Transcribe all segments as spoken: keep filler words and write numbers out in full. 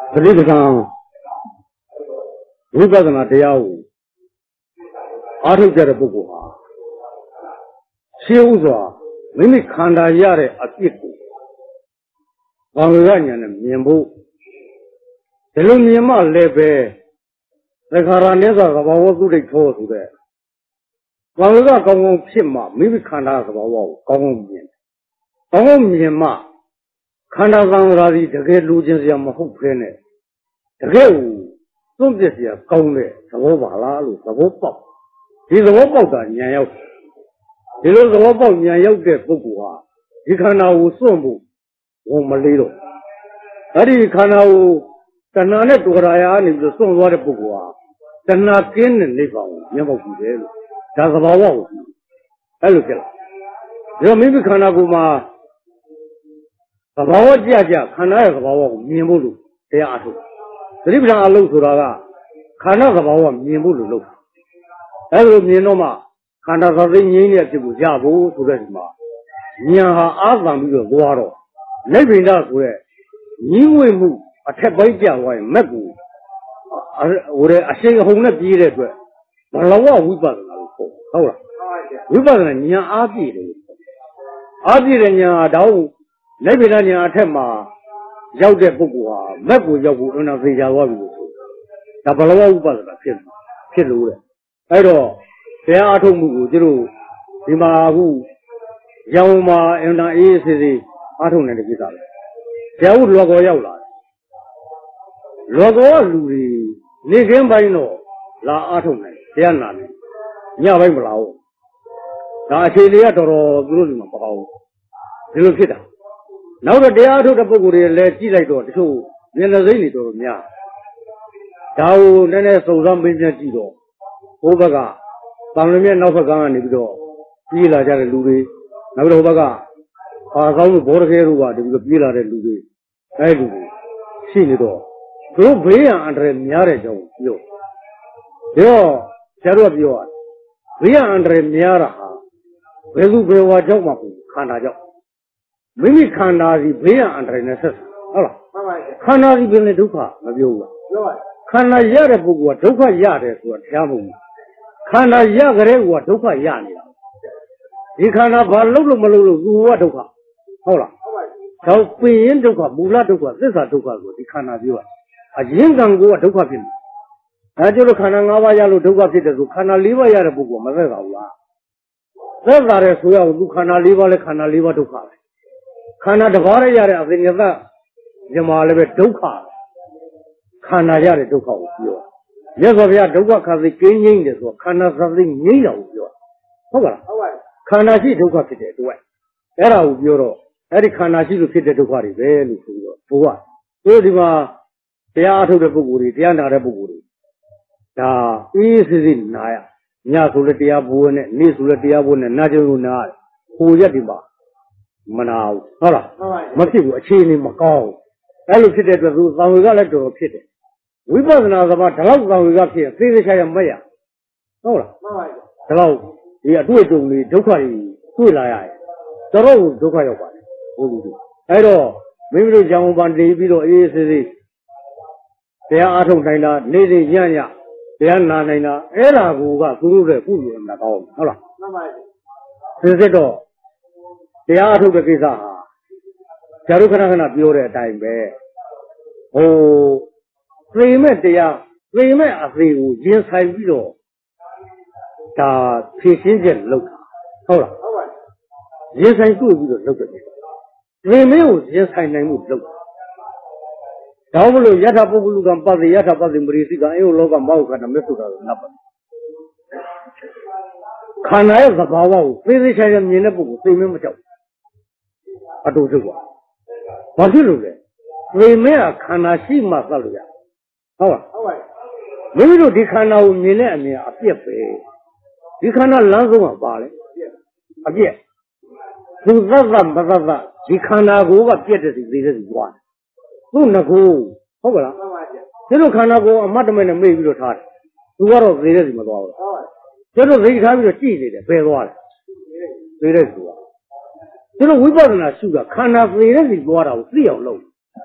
Believe it on. We got an idea. Out of the book. She was a mimic Kanda Yare at Iku. Wangan and Mimbo. The Lumima lebe. The Karaneza of our good clothes there. Wanga Gong Pima, maybe Kanda of our Gong Yin. Gong Yima. Kanda Radi, the great Lucians Yamahu Pene. The Gay, some this year, Gong, the Wobala, the Wopop. He's a Wopop, Yao. He was a Wopop, Yao de Bukua. He can now Sombu, Womalito. That is Kanao, Kanane Turaya, is the song water Bukua. Tanakin and Nippon, Yamaku. That's about all. Hello, you maybe Kanaguma. About Jaja, Kana about Mimulu, they are two. The Libra look to Raga, Kana about Mimulu look. Hello, Minoma, Kana Yin to Jabu to Resma. Niaha Azam to Guaro. Maybe that's where you will move a tap by Jawa, Magu. Would a shake home at the Malawa Wipa. Wipa and Nia Abi. Abi and Ya Dao. Maybe then you attempt Yaude Bugua, Mabu Yabu, and a Vijawa. The Balawa was a kid. I know, they are to move, Jiru, Imahu, Yauma, and a easy Atun and the guitar. Jau Logo Yaula Logo Luri, Nigam by no, La Atun, Yanan, Yavimlau. The Achelia or Grudima Pau, Zilukita. Now the day out of the book, let Gila so Nenazini to Mia. Tau Nene so some business Gido. Obaga, Bangamian Novagan Nibido, Pila Jaluri, Navaga, Azam Borgerua, the Pila Ludi, Naidu, Sinido. Go Bria under Miarejo, yo. Yo, Shadow of yours. Bria under Miaraha. Vezu Brewa Jomapu, Kanajo. Mimi Kanda the Bria under Nessus. Allah. Kana the Beneduka, Naviola. Kana Yare Bugua, Duka Yare, what Yamu. Kana Yagare, what Duka Yani. He kana Balulu Malulu, Duka. Hola. So we in Duka, Bula Duka, this are Duka, the Kana viewer. A Jingan go a Duka pin. Najulu Kananga Yalu Duka Pitazu, Kana Liva Yarabugu, Mazella. There are Suya, Dukana Liva, Kana Liva Duka. Kana the Vara Yara of the Neva, Yamaleve Duka. Kana Yare Duka. Yes, of Ya Duka, the King is or Kana something Nino. However, Kana see Duka Pite, what? Era Bureau, Eric Kana see to fit the Dukari, very for what? Udima, they are to the Buguri, they are not a Buguri. The east is in Naya, Nyasulatia Bune, Nisulatia Bune, Najuna, Huyatima. Manau, Hola, Masibu, Chini Macau. I look at the roof, and we got to repeat it. We wasn't about Talau, we got here, Finish I am Maya. Hola, Talau, we are doing to me, Dukai, Tulai. The road, Dukai. I know, maybe the young one, they below easy. They are out of Nina, Lady Yanya, they are Nana, Ella, who got through the food in the home. Hola, Sizedo. They are to the Giza. Charukana Bure time bear. Oh, three men they are, three men are three who just have below. The Christian look. Hold on. Yes, I do look at it. Three men just I name would look. Tavolo Yatabu Gampa, the Yatapa, the Marisica, Eologa Mauka, and the Metuka, Napa. Can I have the power? Finish I am Yenabu, three men. I don't know. What do you do? We may have Kanashi Masalia. How? Maybe you cannot mean any appear. You cannot learn about it. Appear. To Zaza, you cannot go up yet as it is one. Who not go? However, you cannot go a madman and maybe your heart. Who are of the resin of all. You don't think how you see it, a fair water. The rest you know, we wasn't a sugar, can't have the resin water, three or low.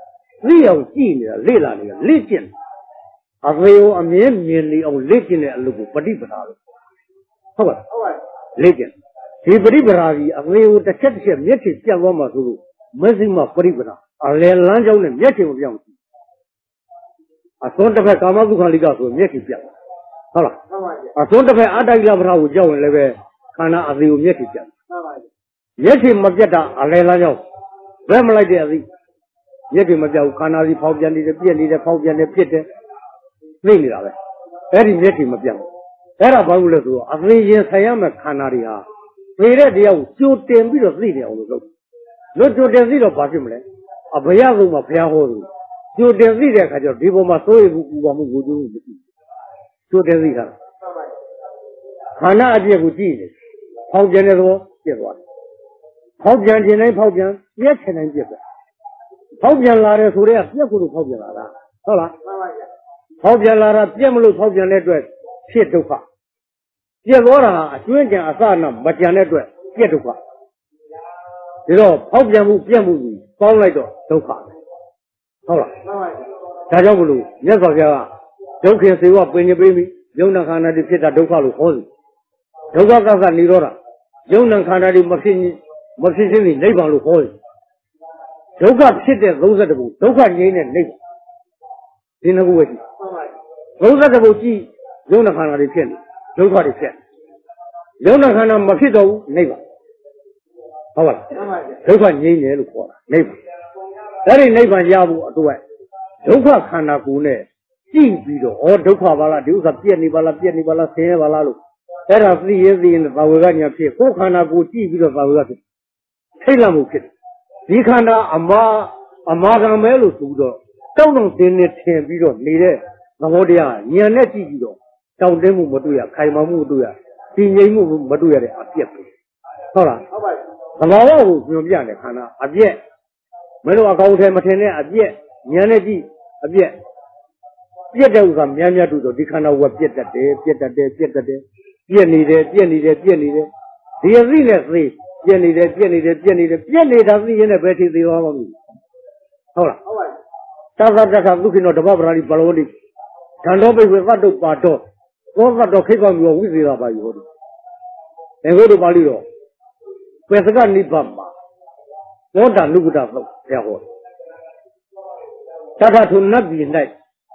သိအောင်ကြည့်နေတာလေ့လာနေတာလေ့ကျင့်အသေးကိုအမြဲမြင်နေအောင်လေ့ကျင့်တဲ့အလုပ်ကိုပฏิပဒါလို့ဟုတ်ပါဟုတ်ပါလေ့ကျင့်ဒီပฏิပဒါကြီးအသေးကိုတစ်ချက်တစ်ချက်မျက်ခြေပြတ်သွားမှဆိုလို့မသိမှပฏิပဒါအလယ်လမ်းကြောင်းနဲ့မျက်ခြေမပြောင်းဘူးအစွန်းတစ်ဖက်ကာမဒုက္ခလိကဆိုမျက်ခြေပြတ်ဟုတ်လားဟုတ်ပါအစွန်းတစ်ဖက်အတ္တိလပရာကိုကြောက်ရင်လည်းပဲခန္ဓာအသေးကိုမျက်ခြေပြတ်ဟုတ်ပါမျက်ခြေမပြတ်တာအလယ်လမ်းကြောင်းဘယ်မလိုက်တဲ့အသေးမျက်ခြေမပြတ်ဘူးခန္ဓာစီဖောက်ပြန်နေတယ်ပြက်နေတယ်ဖောက်ပြန်နေဖြစ်တယ်သိနေတာပဲအဲ့ဒီမျက်ခြေမပြတ်ဘူးအဲ့ဒါဘာလို့လဲဆိုတော့အသေးရင်ဆိုင်ရမယ့်ခန္ဓာတွေဟာသိတဲ့တရားကိုကြိုတင်ပြီးတော့သိနေအောင်လို့လုပ်လို့ကြိုတင်သိတော့ဘာဖြစ်မလဲအဘယဆုံးမှာဘုရားဟောတယ်ကြိုတင်သိတဲ့အခါကျတော့ဒီပုံမှာစိုးရိမ်မှုပူပန်မှုကိုကြိုးမှုမရှိကြိုတင်သိတာခန္ဓာအပြည့်ကိုကြည့်နေဖောက်ပြန်တဲ့သဘောပြည့်သွားတယ်ဖောက်ပြန်ခြင်းတိုင်းဖောက်ပြန်ပြည့်ချင်တိုင်းပြည့်သွားဖောက်ပြန်လာတယ်ဆိုတော့ပြည့်ကိုလို့ဖောက်ပြန်လာတာဟုတ်လားဖောက်ပြန်လာတာပြည့်မလို့ဖောက်ပြန်တဲ့အတွက်ဖြစ်ဒုက္ခပြည့်သွားတာအကျွင်းကြံအစနာမကြံတဲ့အတွက်ပြည့်ဒုက္ခဒီတော့ဖောက်ပြန်မှုပြည့်မှုကြီးပေါင်းလိုက်တော့ဒုက္ခဟုတ်လားဒါကြောင့်မလို့မြတ်စွာဘုရားကဒုက္ခစေဝပင်ညပေးမိယုံနာခန္ဓာတွေဖြစ်တာဒုက္ခလို့ဟောစီဒုက္ခကကနေတော့တာယုံနာခန္ဓာတွေမဖြစ်မဖြစ်ခြင်းနိဗ္ဗာန်လို့ဟောစီဒုက္ခဖြစ်တဲ့သုံးဆယ့်တစ်ခုဒုက္ခငြိမ်းတဲ့နိဗ္ဗာန်ဒီနှစ်ခုပဲရှိသုံးဆယ့်တစ်ခုကြည့်ယုံနာခန္ဓာတွေဖြစ်နေဒုက္ခတွေဖြစ်ယုံနာခန္ဓာမဖြစ်တော့ဘူးနိဗ္ဗာန်ဟုတ်ပါလားဒုက္ခငြိမ်းတယ်လို့ခေါ်တာနိဗ္ဗာန်အဲ့ဒီနိဗ္ဗာန်ရဖို့အတွက်ဒုက္ခခန္ဓာကိုယ်နဲ့ကြည့်ပြီးတော့ဩဒုက္ခပါလားဒီဥစ္စာပြည့်နေပါလားပြည့်နေပါလားဆင်းရဲပါလားလို့အဲ့ဒါသိရင်သိရင်သာဝေကညာဖြစ်ကိုယ်ခန္ဓာကိုယ်ကြည့်ပြီးတော့သာဝေကဖြစ်ထိတ်လန့်မှုဖြစ်ဒီခန္ဓာအမာအမာကံပဲလို့ဆိုတော့တောင်းတောင်းတင်းနေထင်ပြီးတော့နေတဲ့သဘောတရားဉာဏ်နဲ့ကြည့်ပြီးတော့တောင်းတင်းမှုမတွေ့ရခိုင်မာမှုမတွေ့ရတည်ငြိမ်မှုမတွေ့ရတဲ့အပြက်ပဲဟုတ်လားဟုတ်ပါဘူးသဘာဝကိုညွှန်ပြတဲ့ခန္ဓာအပြက်မင်းတို့အကောင်ထဲမထင်တဲ့အပြက်ဉာဏ်နဲ့ကြည့်အပြက်ပြက်တဲ့ဥစ္စာများများတွေ့တော့ဒီခန္ဓာကပြက်တတ်တယ်ပြက်တတ်တယ်ပြက်တတ်တယ်ပြက်နေတယ်ပြက်နေတယ်ပြက်နေတယ်ဒီအသိနဲ့သိပြက်နေတယ်ပြက်နေတယ်ပြက်နေတယ်ပြက်နေတာသိရင်လည်းဘယ်ထိသေးသွားမှာမလို့ဟုတ်လားဟုတ်ပါဘူးသသတ္တကဒုက္ခိနောဓမ္မပရာတိပလောတိဓာတောပိဝေသတ္တုပါတောသောသတ္တောခိဗ္ဗမြောဝိသေသပါယောတိအဲဘုဒ္ဓပါဠိတော်ပေစကနိဗ္ဗာန်မှာသောတာနုဂတသုတ်ဘုရားဟောတထထုနတ်ပြည်၌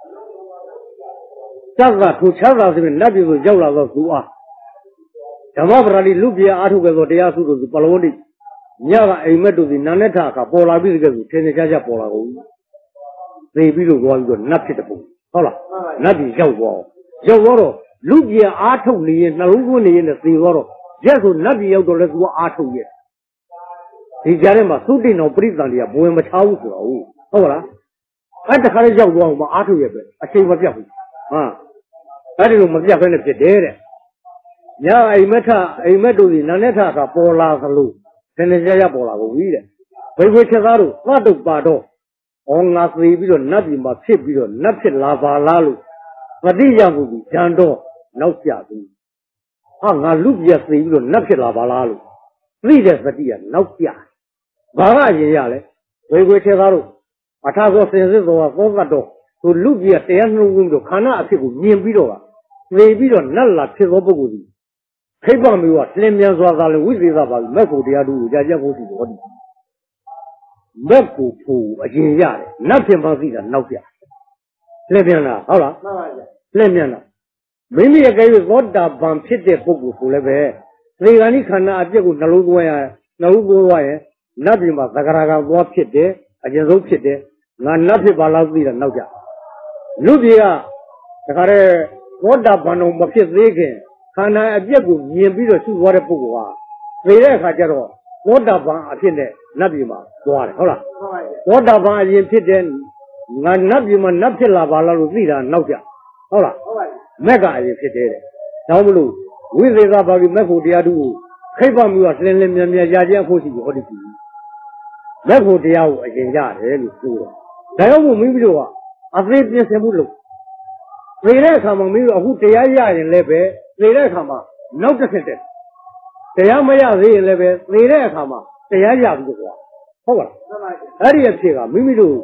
သတ်သာထိုချမ်းသာစေနတ်ပြည်ကိုရောက်လာသောသူအားဓမ္မပရာတိလူပြေအားထုတ်ကြသောတရားစုတို့ပလောတိညကအိမ်မက်တို့သည်နာနဲ့ထအခါပေါ်လာပြီးတကယ်ဆိုထင်ထင်ရှားရှားပေါ်လာကုန်သိပြီးတော့သွားပြီးတော့နတ်ဖြစ်တဲ့ပုံဟုတ်လားနတ်ပြည်ရောက်သွားရောက်တော့လူပြေအားထုတ်နေရင်နှလုံးသွင်းနေရင်လည်းသိသွားတော့ရက်ဆိုနတ်ပြည်ရောက်တော့လည်းသူကအားထုတ်ရဲ့ဒီကြားထဲမှာသုတိနောပရိသန္တိကဘဝင်မချဘူးဆိုတော့ဟုတ်လားအဲ့တခါလေးရောက်သွားမှအားထုတ်ရဲ့ပဲအချိန်မပြတ်ဘူးဟာအဲ့ဒီလိုမပြတ်ဘဲနဲ့ဖြစ်တယ်တဲ့ညအိမ်မက်ထအိမ်မက်တို့ဒီနာနဲ့ထကပေါ်လာသလိုသင်္ကြန်ရပေါ်လာကုန်ပြီတဲ့ဘိဝေချက်သားတို့သတ်တုတ်ပါတော့ဩငါသေပြီးတော့နတ်ပြည်မှာဖြစ်ပြီးတော့နတ်ဖြစ်လာပါလားလို့ပฏิယမှုကြီးဂျန်တော့နောက်ကျပြီဟာငါလူပြည့်သေပြီးတော့နတ်ဖြစ်လာပါလားလို့သိတဲ့သတိကနောက်ကျဘာကရင်ရလဲဘိဝေချက်သားတို့အထာကောစင်စစ်တော်ကသောသတ်တော်သူလူပြည့်တရားနှုံးပြီးတော့ခန္ဓာအဖြစ်ကိုမြင်ပြီးတော့သေပြီးတော့နတ်လာဖြစ်သောပုဂ္ဂိုလ်ကြီးခိဗ္ဗမေဝလင်းမြန်စွာသာလည်းဝိသေသပါပြီမက်ကိုတရားတို့ကိုကြာကြဖို့ရှိတော်တယ်မက်ကိုဖူအရင်ရတယ်နတ်ဖြစ်မှသိတာနောက်ပြလင်းမြန်လားဟုတ်လားမှန်ပါဗျလင်းမြန်လားမိမိရဲ့ကဲ၍သောတာပန်ဖြစ်တဲ့ပုဂ္ဂိုလ်ဆိုလည်းပဲသေဂာနိခန္ဓာအပြည့်ကိုနှလုံးသွင်းရနှလုံးသွင်းသွားရင်နတ်ပြည်မှာသဂရကံသွားဖြစ်တယ်အကျဉ်းဆုံးဖြစ်တယ်ငါနတ်ဖြစ်ပါလားသိတာနောက်ကြလူပြည်ကတခါတည်းသောတာပန်တော်မဖြစ်သေးခင်ခန္ဓာအပြည့်ကိုမြင်ပြီးတော့ရှုသွားတဲ့ပုဂ္ဂိုလ်ဟာသိတဲ့အခါကျတော့သောတာပန်အဖြစ်နဲ့နတ်ပြည်မှာသွားတယ်ဟုတ်လားသောတာပန်အရင်ဖြစ်တဲ့ငါနတ်ပြည်မှာနတ်ဖြစ်လာပါလားလို့သိတာနောက်ကြဟုတ်လားမက်ကအရင်ဖြစ်တယ်တဲ့ဒါမှမဟုတ်ဝိသေသဘာဂိမက်ဖို့တရားတို့ကိုခိဗ္ဗမျိုးကလင်းလင်းမြန်မြန်ရကြဖို့ရှိပြီဟောဒီပြီမက်ဖို့တရားကိုအရင်ရတယ်လို့ပြောတယ်ဒါကြောင့်မို့မိမိတို့ကအသေးပြင်ဆင်မှုလုပ်သိတဲ့အခါမှာမိမိတို့အခုတရားရရင်လည်းပဲသိတဲ့အခါမှာနောက်တစ်ခါတည်းတရားမရသေးရင်လည်းပဲသိတဲ့အခါမှာတရားရပြီကွာဟုတ်ပါလားအဲ့ဒီအဖြစ်ကမိမိတို့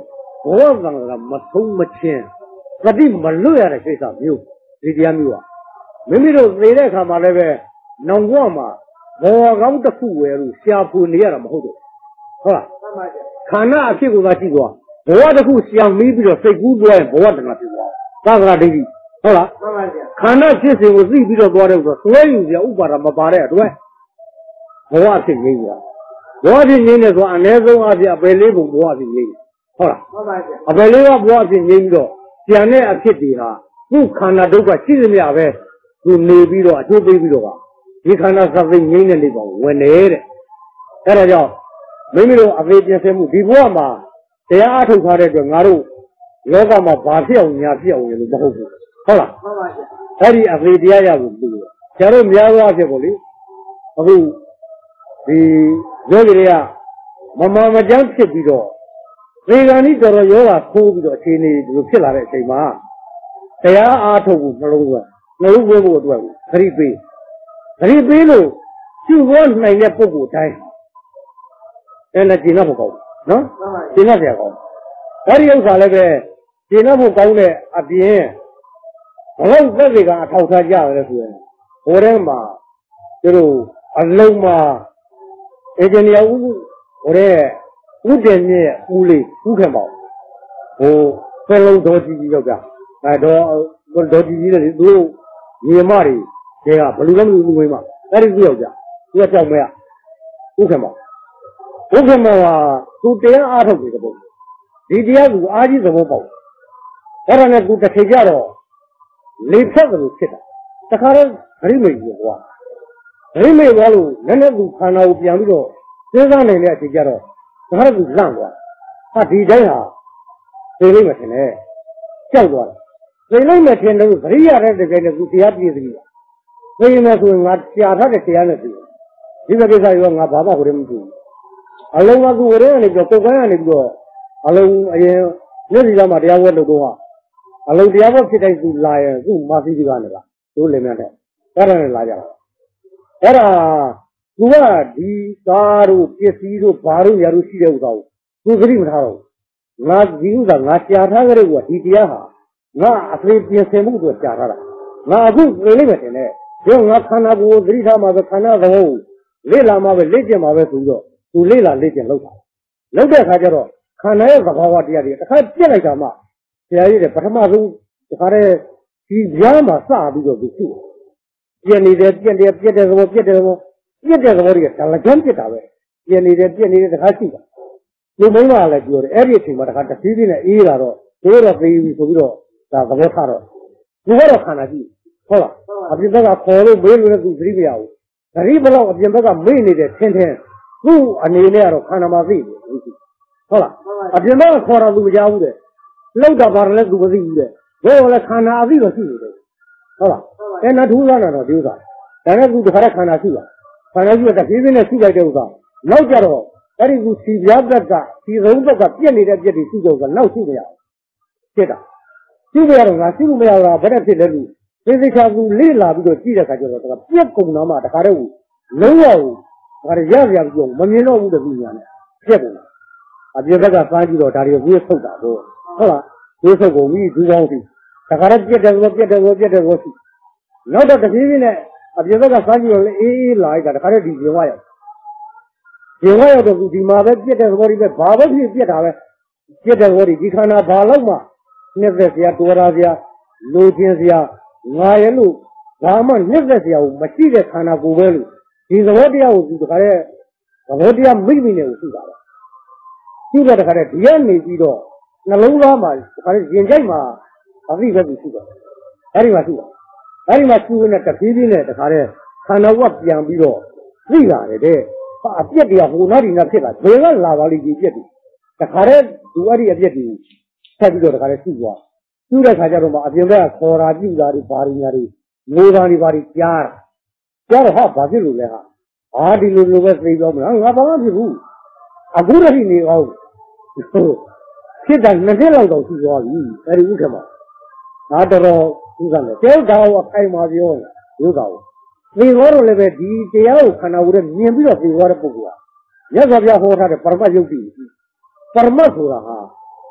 我讲了没偷没钱，那地没路呀的学生没有，这点没有啊。明明都未来看嘛那边，能过嘛？我讲的苦为路，下坡你也那么好多，好吧？看那屁股那几个，我的苦想没比较谁苦多，我的那屁股，那个那弟弟，好了？看那其实我自己比较多的个，所有的我把他们扒来，对吧？我是你的，我是你的说，那时候我是白里不我是你的，好了？啊，白里我我是你的，现在啊ဖြစ်的哈，我看那都个几十秒呗，就没比了，就没比了啊。你看那是为你的那个我来的，那个叫没没有啊？为这些目的我嘛，这样阿头他的就俺都老干嘛八票廿票也都不好过，好了？那里啊为这样也不对，假如没有啊这个哩，啊不。ဒီယောဂီတွေကမမမကျန်းဖြစ်ပြီးတော့သေကံဤတော်တော်ယောဂခိုးပြီးတော့အခြေအနေဒီလိုဖြစ်လာတဲ့အချိန်မှာတရားအားထုတ်ဖို့နှလုံးသွင်းနှလုံးသွင်းဖို့အတွက်သတိပေးသတိပေးလို့ရှိဖို့နိုင်တဲ့ပုဂ္ဂိုလ်တိုင်းအဲ့ဒါကျင့်ဖို့ကောင်းနော်ကျင့်ရကြကောင်းဒါဒီဥစ္စာလည်းပဲကျင့်ဖို့ကောင်းတဲ့အပြင်ဘလောက်သက်သေကအထောက်ထားကြရတယ်ဆိုရင်ဟိုထဲမှာတို့အလုံးမှာเอเจนียอู้โหเร่อู้เต็นเนี่ยอู้လေးอู้ခင်ပေါ့ဟိုဖဲလုံးတော်ကြီးကြီးရောက်ကြအဲတော့တော်ကြီးကြီးတွေသူတို့ညီမတွေတွေကဘယ်လိုလဲမလို့လူဝင်မှာအဲ့ဒီသူရောက်ကြသူကကြောက်မဲရอู้ခင်ပေါ့อู้ခင်ပေါ့ကသူတရားအားထုတ်တယ်ပေါ့ဒီတရားကအားကြီးသဘောပေါက်အဲ့ဒါနဲ့သူတစ်ချိန်ကြတော့လေဖြတ်တယ်လို့ဖြစ်တာတခါတော့ဂရိမိတ်ကြီးကွာဂရိမိတ်သွားလို့နည်းနည်းသူခန္ဓာကိုပြန်ပြီးတော့စဉ်းစားနေတဲ့အချိန်ကျတော့ဒါကသူလန့်သွားဟာဒီတိုင်းဟာသိလိမ့်မယ်ထင်တယ်ကြောက်သွားတယ်သိလိမ့်မယ်ထင်တယ်ဂရိရတဲ့တကယ်နဲ့သူတရားပြည့်စည်တယ်သိရင်လည်းဆိုရင်ငါရှာထားတဲ့တရားနဲ့ပြီးဒီကိစ္စရောငါဘာမှဟိုတည်းမကြည့်အလုံးကသူဟိုတည်းကနေပြီးတော့ကိုယ်ကန်းကနေပြီးတော့အလုံးအရင်မျက်စိကမှတရားဝဲလို့တော့အလုံးတရားဝဲဖြစ်တိုင်းသူလာရင်သူ့မာသီကြီးကနေလားသူ့လင်မြတ်တဲ့အဲ့ဒါနဲ့လာကြတာအဲ့ဒါသူကဒီသားတို့ပစ္စည်းတို့ဘာတို့ညာတို့ရှိတဲ့ဥစ္စာကိုသူသတိမထားတော့ငါဒီဥစ္စာငါရှာထားကြတဲ့ကွာဒီတရားဟာငါအဖေပြင်ဆင်မှုတို့ရှာထားတာငါအခုနေလိမ့်မယ်တင်တဲ့ဒီငါခန္ဓာကိုယ်သတိထားမှာပဲခန္ဓာသဘောကိုလေ့လာမှာပဲလေ့ကျင့်မှာပဲဆိုတော့သူလေ့လာလေ့ကျင့်လုပ်တာလုပ်တဲ့အခါကျတော့ခန္ဓာရဲ့သဘောဝတရားတွေတစ်ခါပြက်လိုက်တာမှဆရာကြီးတဲ့ပထမဆုံးဒီခါတဲ့ဒီကြားမှာစပြီးတော့သူရှိပြက်နေတယ်ပြက်တယ်ပြက်တဲ့သဘောပြက်တဲ့သဘောပြက်တဲ့သဘောတွေကဒါလည်းကြမ်းပြက်တာပဲပြက်နေတယ်ပြက်နေတဲ့တစ်ခါရှိတာဒီမိန်းမကလည်းပြောတယ်အဲ့ဒီအချိန်မှာတစ်ခါတဖြည်းဖြည်းနဲ့အေးလာတော့တို့တော့ပြေးပြီဆိုပြီးတော့ဒါသဘောထားတော့ဒီကတော့ခန္ဓာကြည့်ဟုတ်လားအပြင်ဘက်ကခေါ်လို့မေးလို့လည်းသူသတိမရဘူးသတိဘလောက်အပြင်ဘက်ကမေ့နေတယ်ထင်းထင်းသူ့အနေနဲ့ကတော့ခန္ဓာမှာသိတယ်ဟုတ်လားအပြင်ဘက်ကခေါ်တော့သူမကြောက်ဘူးတဲ့လောက်တာပါလည်းသူမသိဘူးတဲ့ဘယ်လိုလဲခန္ဓာအသိတော့ရှိနေတယ်ဟုတ်လားအဲ့နထူးလာတော့ဒီဥစ္စာဒါနဲ့သူတစ်ခါတည်းခန္ဓာရှိတာခန္ဓာရှိတဲ့ဖြည်းဖြည်းနဲ့ရှိလိုက်တဲ့ဥစ္စာနောက်ကြတော့အဲ့ဒီသူစီပြားဘက်ကစီရုံးဘက်ကပြက်နေတဲ့ပြက်တွေရှိကြတော့နောက်ရှိမရဘူးဖြစ်တာရှိမရတော့ငါရှိလို့မရတော့ဘယ်နဲ့ဖြစ်လဲလို့သိသိချာသူလေ့လာပြီးတော့ကြည့်တဲ့အခါကျတော့ဒါပြက်ကုန်တော့မှတခါတည်းလုံးဝဒါရရရပြောမမြင်တော့ဘူးတပည့်ညာနဲ့ပြက်ကုန်အပြင်ဘက်ကပန်းကြည့်တော့ဒါတွေဝေးဆုတ်တာတော့ဟုတ်လားဝေးဆုတ်ကုန်ပြီဒူးကောင်းပြီတခါတည်းပြက်တယ်ဆိုပြက်တယ်ဆိုပြက်တယ်ဆိုရှိနောက်တော့တဖြည်းဖြည်းနဲ့အပြင်ဘက်ကပန်းကြည့်တော့အေးအေးလာလိုက်တာတခါတည်းဒီရင်ဝရောက်ရင်ဝရောက်တော့ဒီမှာပဲပြက်တဲ့သဘောတွေပဲဘာပဲဖြစ်ပြက်တာပဲပြက်တဲ့သဘောတွေဒီခန္ဓာဘာလို့မှနှစ်သက်စရာတော်ရာစရာလိုချင်စရာငါရဲ့လို့ဘာမှနှစ်သက်စရာကိုမရှိတဲ့ခန္ဓာကိုယ်ပဲလို့ဒီသဘောတရားကိုဒီတခါတည်းသဘောတရားမိမိနဲ့ကိုသိတာပဲသိတဲ့တခါတည်းဒီကနေပြီးတော့နှလုံးသားမှာတခါတည်းရင်ကြိုက်မှာအသိပဲသူရှိတယ်အဲ့ဒီမှာရှိတယ်အဲ့ဒီမှာရှိနေတဲ့တဖြည်းဖြည်းနဲ့တခါတည်းခန္ဓာကပြန်ပြီးတော့သိလာတယ်တဲ့အပြက်တွေကဟိုနောက်ဒီနောက်ဖြစ်လာဘယ်ကလာပါလိမ့်ဒီပြက်တွေတခါတည်းသူအဲ့ဒီအပြက်တွေဆက်ပြီးတော့တခါတည်းရှိသွားသူ့တဲ့ခါကျတော့မှအပြင်ဘက်ကခေါ်တာပြုတာတွေဘာတွေညာတွေမျိုးသားတွေဘာတွေကြားတာကြားတော့ဟာဘာဖြစ်လို့လဲဟာအာဒီလိုလိုပဲသိပြောမလားငါဘာမှဖြစ်ဘူးအခုတည်းနေအောင်ဖြစ်တာနှစ်နှစ်လောက်တော့ရှိသွားပြီအဲ့ဒီဥက္ကမငါတော်တော်ဥက္ကမယ်တဲကောင်အခိုင်မှာပြောတယ်ဥက္ကကိုသိသွားတော့လည်းပဲဒီတရားကိုခန္ဓာကိုယ်နဲ့မြင်ပြီးတော့သိသွားတဲ့ပုဂ္ဂိုလ်ကမြတ်စွာဘုရားဟောထားတဲ့ပရမတ်ယုတ်တိပရမတ်ဆိုတာဟာ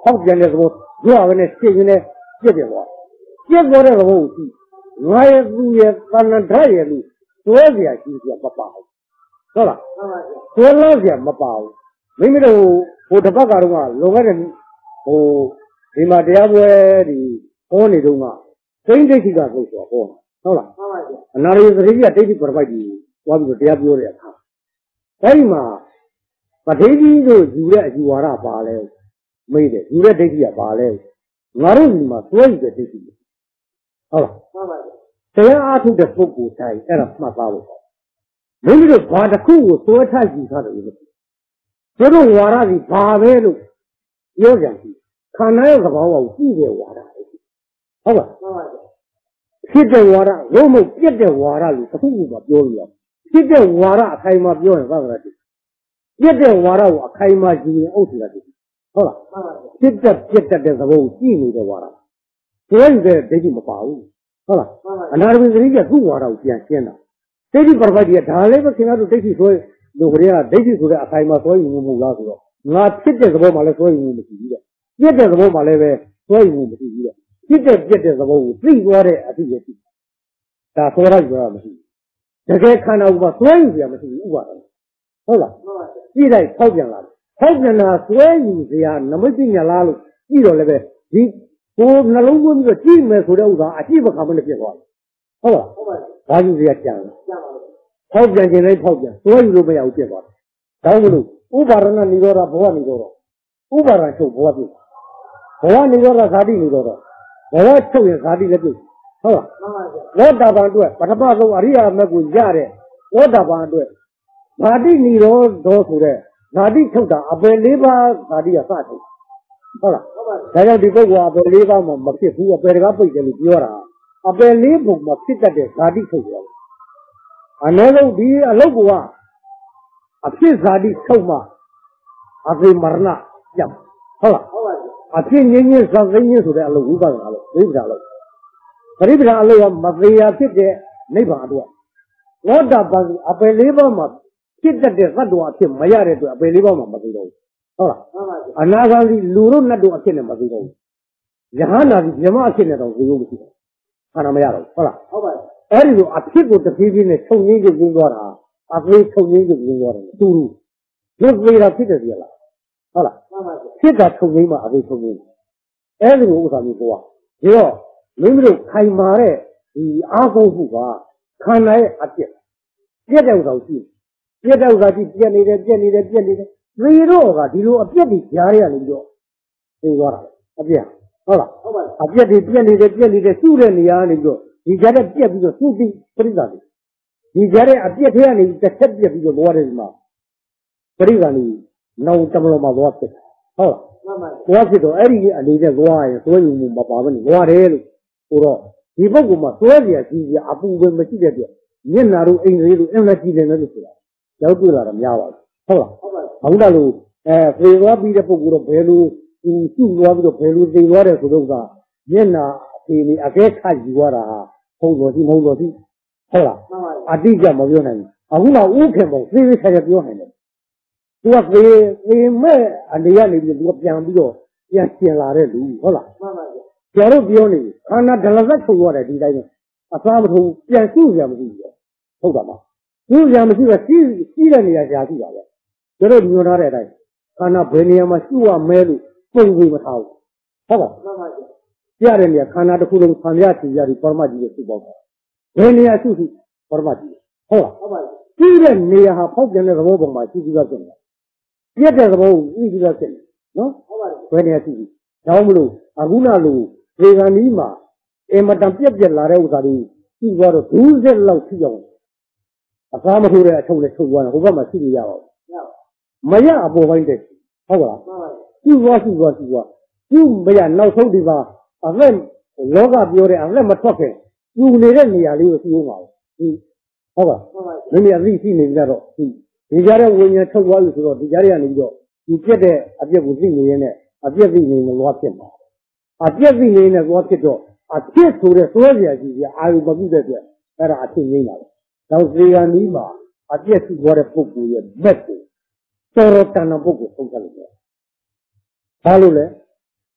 好见的时候，主要跟那谁跟那接的我，接过的时候，我也路也反正他也路，多些今天不包，是吧？多老些没包，没没都我这把干的话，老个人哦，起码这样我的我那种啊，真的是个不错哦，好了，那里是人家这里不是外地，我们就这样不要来看，哎嘛，把这里就住了就完了罢了。没得，有的这些罢了，俺们嘛所以的这些，好了，这样阿土的不顾在，哎了嘛把我，没有的把这苦所产生他的一个，这种瓦拉的八百路，要讲的，看那个把我记得瓦拉，好吧，记得瓦拉，我们记得瓦拉的苦嘛表演，记得瓦拉开嘛表演啥个的，记得瓦拉我开嘛就演欧式的。好了，接着接着的时候，记你的话了，所以的这就没把握。好了，那边人家做话了，变现了。这里边把这他那个现在都这些说，如果呀，这些说的开嘛，所以我们老说，那接着什么嘛来，所以我们是的；接着什么嘛来呗，所以我们是的；接着接着什么最多的啊这些是，但说他主要不是，这个看到我所以也不是我的。好了，现在超变了。好像呢，所以这样，那么今年拉路，遇到那个，你我那龙宫那个金门说的乌啥，基本上没得变化了，好吧？他就这样讲了，跑变现在跑变，所以都没有变化。然后呢，五百人呢，你说他不换你说了，五百人收不换的，不换你说他啥地你说的，我抽也啥地的就，好吧？我打扮对，把他把手阿里亚没过家的，我打扮对，啥地你说多说的。哪里抽的？阿伯篱笆哪里也杀抽，好了。大家这个我阿伯篱笆嘛，没撇除阿伯这个背着你ပြော了，阿伯篱笆嘛撇得的哪里抽的？啊，那个地阿老古啊，阿撇哪里抽嘛？阿伯马那讲，好了。阿撇年年上年年说的阿老古干啥了？对不对了？对不对阿老嘛没呀撇的没办多，我打扮阿伯篱笆嘛。接着的很多天没呀的多，被篱笆嘛没知道，好了，啊那个是路路那多天的没知道，然后那是什么天的都是有不起，看到没呀了，好了，好吧，而且啊屁股的皮皮呢，抽烟就工作了，啊可以抽烟就工作了，嘟噜，就为了屁股的了，好了，现在抽烟嘛还可以抽烟，而且我啥没说啊，只要你们都开马的，你阿公父啊，看来啊这，这就着急。别的个是别你的别你的别你的，为了个你说别的家里你就，对吧？啊别，好了，啊别的别你的别你的，就在你家里就，你家的别比较熟悉，不是咋的？你家的啊别这样的，这特别比较多的嘛，不是咋的？那我怎么了嘛？我去，好了，我去到哎你你在我呀，所以我没办法你我来了，我说你不过嘛，所有的事情啊部分没记得的，你哪路因为路因为记得那就是了。要对了，没有了，好了，好那路，哎，飞罗比的不过了，飞路，嗯，中国比的飞路飞罗的说的啥？人呐，给你啊，给看几个了哈，红罗西，红罗西，好了，啊，这家没有呢，啊，我那五千毛，飞飞才叫表现的，我飞飞没啊，你呀，你比我变比较变先拉的路，好了，假如表呢，看那真了是抽我的这代呢，啊，咱们抽变数变不对的，抽的嘛。就这样的这个西西人也下去了，这个牛哪来的？看那白年嘛，修啊买路，风吹不塌，好吧？家人呢，看那这窟窿参加参加的，爸妈就去报考，白年就是爸妈就，好了。西人呢哈，跑进来什么帮嘛，就这个事了，别的什么你这个事，喏，白年就是，然后路啊，我那路这个你嘛，哎嘛，当别别来的我啥的，就说的都是老去用。啊，咱们说的抽的抽完了，我干嘛去你家了？没呀，不会的，好吧？就说就说就说，就没呀，老抽的吧？啊，人老个表的啊，人没脱开，有的人你呀，你有是有嘛？嗯，好吧？人家自己那个着，嗯，你家的我呢抽完的时候，你家的那个，你别的啊别不是你人呢，啊别是你人老骗嘛，啊别是你人老骗着，啊别说的说些这些，还有不对的，那是啊听人了。然后这样你嘛，啊，这是我的不顾也没过，到了当然不顾从这里面，好了嘞，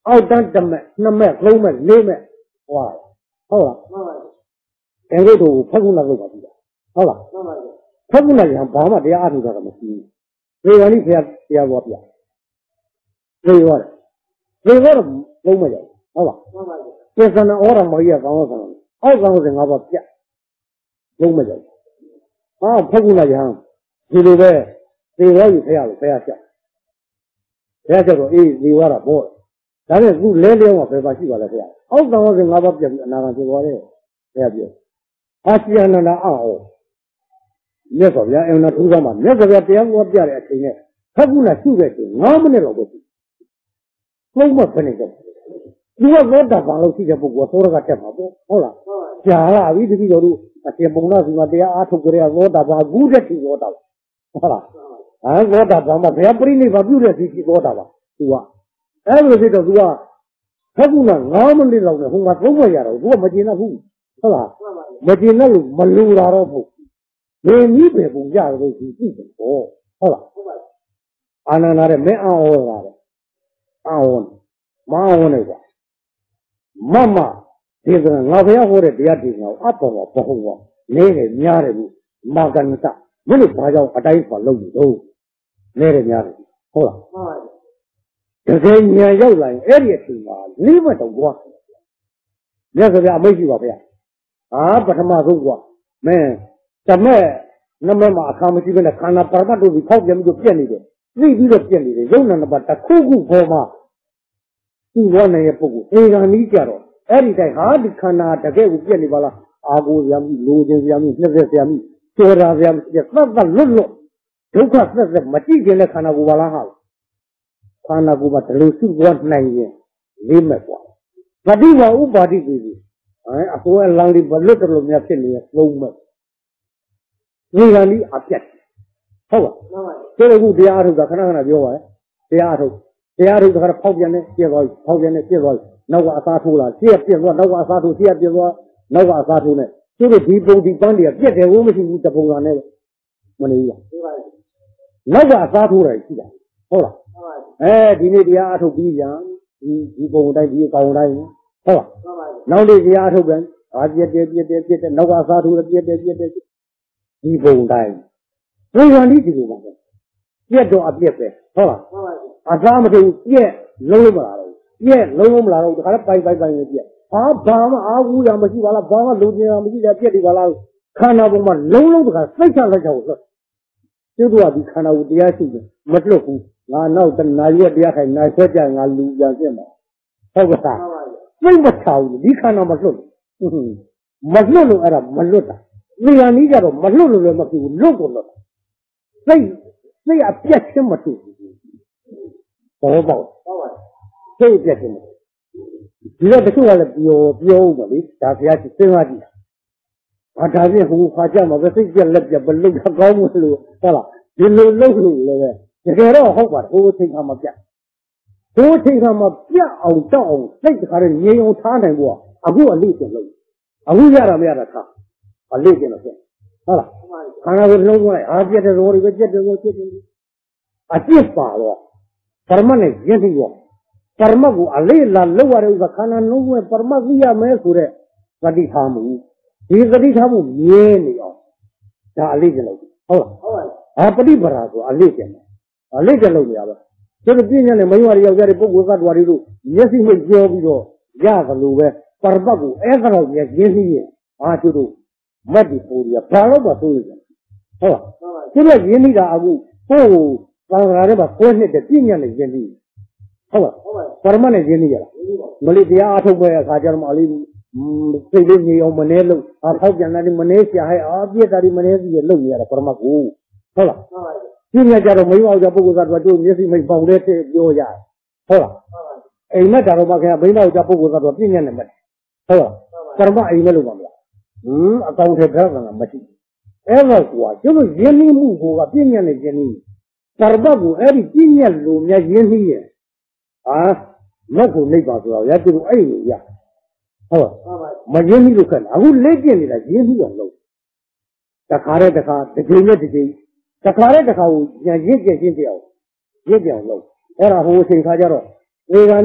အောက်တန်းတစ်မဲ့နှစ်မဲ့သုံးမဲ့လေးမဲ့ဟွာဟုတ်လားမှန်ပါဗျာအဲလိုတို့ဖက်ကုနာလုပ်ပါပြီဟုတ်လားမှန်ပါဗျာဖက်ကုနာကဘာမှတရားအားထုတ်တာမရှိဘူးဒီကနေ့ဆရာဆရာဘောပြပြေရောတယ်ပြေရောလုံးမရဟုတ်လားမှန်ပါဗျာကျေစနာဩရမောကြီးကကောင်းကောင်းအောက်ကောင်းစင်ငါဘောပြလုံးမရဟာဖက်ကုနာရဟန်းဒီလိုပဲသေရောယူဖရလို့ဖရချက်ဖရချက်တော့အေးသေရောတာပေါ့ဒါနဲ့ခုလဲလဲမှာဘယ်ပါရှိပါလဲဖရအောက်ကောင်းစင်ငါဘောပြပြီးအနာဂတ်ဖြစ်သွားတယ်ဖရပြောအာစီယနန္ဒအောက်မြတ်စွာဘုရားအင်နာထူးဆောင်မှာမြတ်စွာဘုရားတရားဟောပြတဲ့အချိန်နဲ့ဖက်ကုနာရှိတဲ့ချိန်၅မိနစ်လောက်ပဲရှိလုံးမဖနေတော့ဒီကတော့တာဘာလို့ရှိတဲ့ပုဂ္ဂိုလ်သောရကတက်မှာပေါ့ဟုတ်လားကြာလာပြီတတိတော်တို့အရှင်ဘုံနာစီမှာတရားအားထုတ်ကြရသောတာဘာကူးတဲ့ချိန်သောတာဟုတ်လားအဲသောတာဘာမှာဘုရားပြိဋိဘာပြုတဲ့ဒီချိန်သောတာပါသူကအဲ့လိုဖြစ်တော့သူကဖက်ကုနာ၅မိနစ်လောက်နဲ့ဟိုမှာသုံးမရတော့သူကမကျင်တော့ဘူးဟုတ်လားမကျင်တော့လို့မလူတာတော့ဘူးဘယ်နည်းပဲပုံကြလို့ဒီကြည့်တယ်ပေါ့ဟုတ်လားအာနန္ဒာတဲ့မင်းအောင်ဟောတာတဲ့အောင်မအောင်နေကွာမမဒီကငါဘုရားဟောတဲ့တရားဒီကောင်အပေါ်မှာဘဟုံကနေတယ်များတယ်ဘူးမာကနတမင်းတို့ဘာကြောင့်အတိုင်းပါလုပ်နေတော့နေတယ်များတယ်ဟုတ်လားမှန်ပါတကယ်ညာရောက်လာရင်အဲ့ဒီအချိန်မှာလေးမတော့ကွာမြတ်စွာဘုရားအမိတ်ရှိပါဗျာဟာပထမဆုံးကွာမင်းတမဲ့နမမှာအခါမရှိဘဲနဲ့ခန္ဓာပါရမတ်တို့ပြီးဖောက်ပြန်ပြီးပြက်နေတယ်သိပြီးတော့ပြက်နေတယ်ရုပ်နာနှစ်ပါးတစ်ခုခုပေါ်မှာသူ့ဘောနိုင်ရဲ့ပုဂ္ဂိုလ်အေဂန်ကြီးကြတော့အဲ့ဒီတိုင်းဟာဒီခန္ဓာတကယ်ကိုပြက်နေပါလားအာကိုရမ်းလိုချင်ရမ်းနှစ်သက်ရမ်းကျော်တာရမ်းသတ်သတ်လွတ်လွတ်ဒုက္ခသက်သက်မကြည့်ခြင်းနဲ့ခန္ဓာကိုယ်ပါလားဟာခန္ဓာကိုယ်မှာဒီလိုစုသွားနိုင်ရင်လေးမဲ့ကွာပฏิဝဥပါတိကိုအဲအပေါ်အလံလေးဘလွတ်တယ်လို့များဖြစ်နေလုံးမဲ့ဒီကနေ့အပြတ်ဟုတ်ပါမှန်ပါကျေခုတရားထုတ်တာခဏခဏပြောပါလေတရားထုတ်တရားထုတ်တာကဖောက်ပြန်နေပြည့်သွားပြီဖောက်ပြန်နေပြည့်သွားပြီနောက်ကအစားထိုးလာရှေ့ပြည့်သွားနောက်ကအစားထိုးရှေ့ပြည့်သွားနောက်ကအစားထိုးနေသူတို့ဒီပုံဒီပန်းတွေကပြည့်တယ်ဘူးမရှိဘူးတပုံလာနေမနေဘူးလားနောက်ကအစားထိုးတယ်ရှိတာဟုတ်လားအဲဒီနေ့တရားအထုတ်ပြီးပြန်ဒီဒီပုံတိုင်းဒီကောင်တိုင်းဟုတ်လားနောက်နေ့တရားအထုတ်ပြန်အာပြည့်တယ်ပြည့်တယ်ပြည့်တယ်နောက်ကအစားထိုးတယ်ပြည့်တယ်ပြည့်တယ်ဒီပုံတိုင်းဘယ်လိုနည်းဒီလိုပါလဲပြက်တော့အပြက်ပဲဟုတ်လားအစားမထုတ်ပြက်လုံးမလာတော့ပြက်လုံးမလာတော့ဒါကလည်းပိုင်ပိုင်ပိုင်ပဲပြက်ဟာဘာမှအာဝူရမရှိပါလားဘာမှလုံကျင်ရမရှိတဲ့ပြက်ဒီပါလားခန္ဓာပေါ်မှာလုံးလုံးတခါစိတ်ချလက်ချောက်လို့ကျုပ်တို့ကဒီခန္ဓာကိုတရားရှိတယ်မလွတ်ဘူးငါနောက်တနာရက်တရားခိုင်နိုင်ဆွဲကြငါလူပြန်ပြက်မှာဟုတ်ကဲ့စိတ်မချဘူးဒီခန္ဓာမလွတ်ဘူးမလွတ်လို့အဲ့ဒါမလွတ်တာနေရာနည်းကြတော့မလွတ်လို့လည်းမဖြစ်ဘူးလွတ်တော့လွတ်စိတ်စိတ်အပြတ်ချင်းမတူဘူးဘောပေါက်စိတ်အပြတ်ချင်းမတူဒီတော့တချို့ကလည်းပြောပြောဦးပါလေဒါဘုရားစဉ်းစားကြည့်အာဒါဖြင့်ဟိုခါကြမှာပဲစိတ်ပြက်လက်ပြက်ဘလို့ကောင်းမလို့ဟုတ်လားဒီလိုလုပ်လို့လည်းပဲတကယ်တော့ဟုတ်ပါတယ်ဟိုချိန်ခါမှာပြတ်ဟိုချိန်ခါမှာပြတ်အောင်တောက်အောင်စိတ်တခါတည်းငြိမ်အောင်ထားနိုင်ဖို့အခုအလေးကျင်လို့အခုရတာမရတာထားအလေးကျင်တော့ဖြစ်ဟုတ်လားခန္ဓာကိုယ်လုံးလိုက်အားပြတ်တဲ့သဘောတွေပဲပြတ်တယ်ကိုဖြစ်တယ်အပြစ်ပါတော့ပရမတ်နဲ့ရင်းပြီးတော့ပရမတ်ကိုအလေးလာလောက်ရတဲ့ဥစ္စာခန္ဓာလုံးဝပရမတ်သိရမယ်ဆိုတဲ့သတိထားမှုဒီသတိထားမှုမြဲနေအောင်ဒါအလေးကျင်လို့ဟုတ်လားဟုတ်ပါဘူးအာပฏิပဒါဆိုအလေးကျင်တယ်အလေးကျင်လို့မရပါကျတော့ပြင်းညနဲ့မိန်းမတွေယောက်ျားတွေပုဂ္ဂိုလ်သတ္တဝါတွေတို့မျက်စိမိတ်ပြောပြီးတော့ရသလိုပဲပရမတ်ကိုအဲ့ဒါတော့ရင်းပြီးရင်အာကျတို့မတ်ဒီပူရီဘာလို့မဆိုးရလဲဟုတ်လားသူကရင်းနေတာအခုကိုယ်ကိုသံဃာထဲမှာကိုယ်နှစ်တဲ့ပြည့်ညက်နဲ့ရင်းပြီးဟုတ်လားပရမတ်နဲ့ရင်းနေကြလားမလေးတရားအထုတ်ပဲအခါကျတော့မလေးစိတ်လေးငြိမ်အောင်မနေလို့အာဖောက်ပြန်လာတယ်မနေရှာဟဲ့အာပြည့်တာဒီမနေစီရလုံနေရတာပရမတ်ကိုဟုတ်လားပြည့်ညက်ကြတော့မိမောက်ကြပုဂ္ဂိုလ်သားတို့မျက်စိမိတ်ပေါင်တဲ့တဲ့ပြောရတယ်ဟုတ်လားအိမ်မက်တာတော့မှခင်ဗျမိမောက်ကြပုဂ္ဂိုလ်သားတို့ပြည့်ညက်နေမယ်ဟုတ်လားပရမတ်အိမ်မက်လို့ပါမလားဟင်းအကောင်ထဲကတော့ကမရှိအဲ့တော့ကွာကျုပ်ရင်းနှီးမှုကိုကပြည့်ညက်နေခြင်းနီးပရမတ်ကိုအဲ့ဒီပြည့်ညက်လို့များရင်းနှီးရဲ့ဟာမက်ကိုနှိပ်ပါဆိုတော့ရကျုပ်အဲ့လိုရဟုတ်မရင်းနှီးလို့ခက်လားအခုလက်ကျင်နေတာရင်းနှီးအောင်လုပ်တခါတည်းတခါတစ်ချိန်နဲ့တစ်ချိန်တခါတည်းတခါကိုညရစ်ကျက်ချင်းပြအောင်ရစ်ပြောင်လုပ်အဲ့ဒါဟိုအချိန်ခါကျတော့ဝေဂန်ဒီ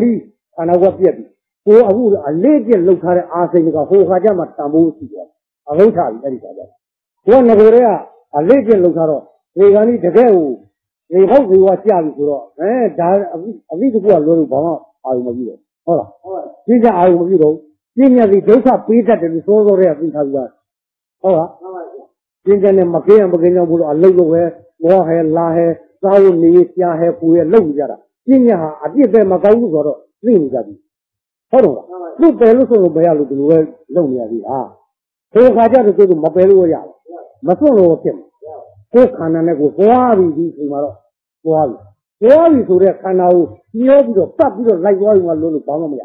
and I was yet. Who are a lady look at asking a whole Hajama Tamu, a hotel, very good. One of the a lady look at they only to go. They hope we watch young to eh, a little bit of little bomb. I will do it. Hold on. These are I will do it. Senior, the Joseph Peter and the Soul of the Hold on. Senior and Makia and Bagina would a little where, more hair, la hair, sound me, ya hair, who are low yada. Senior, I did them a go or lean yadi. Hold on. Look, they look over by a little well, low yadi. Ah. So I got to go to Mabelu Yal. Masolo of him. So can I go for these tomorrow? For all you to their canal, you have to stop like one little Pamamia.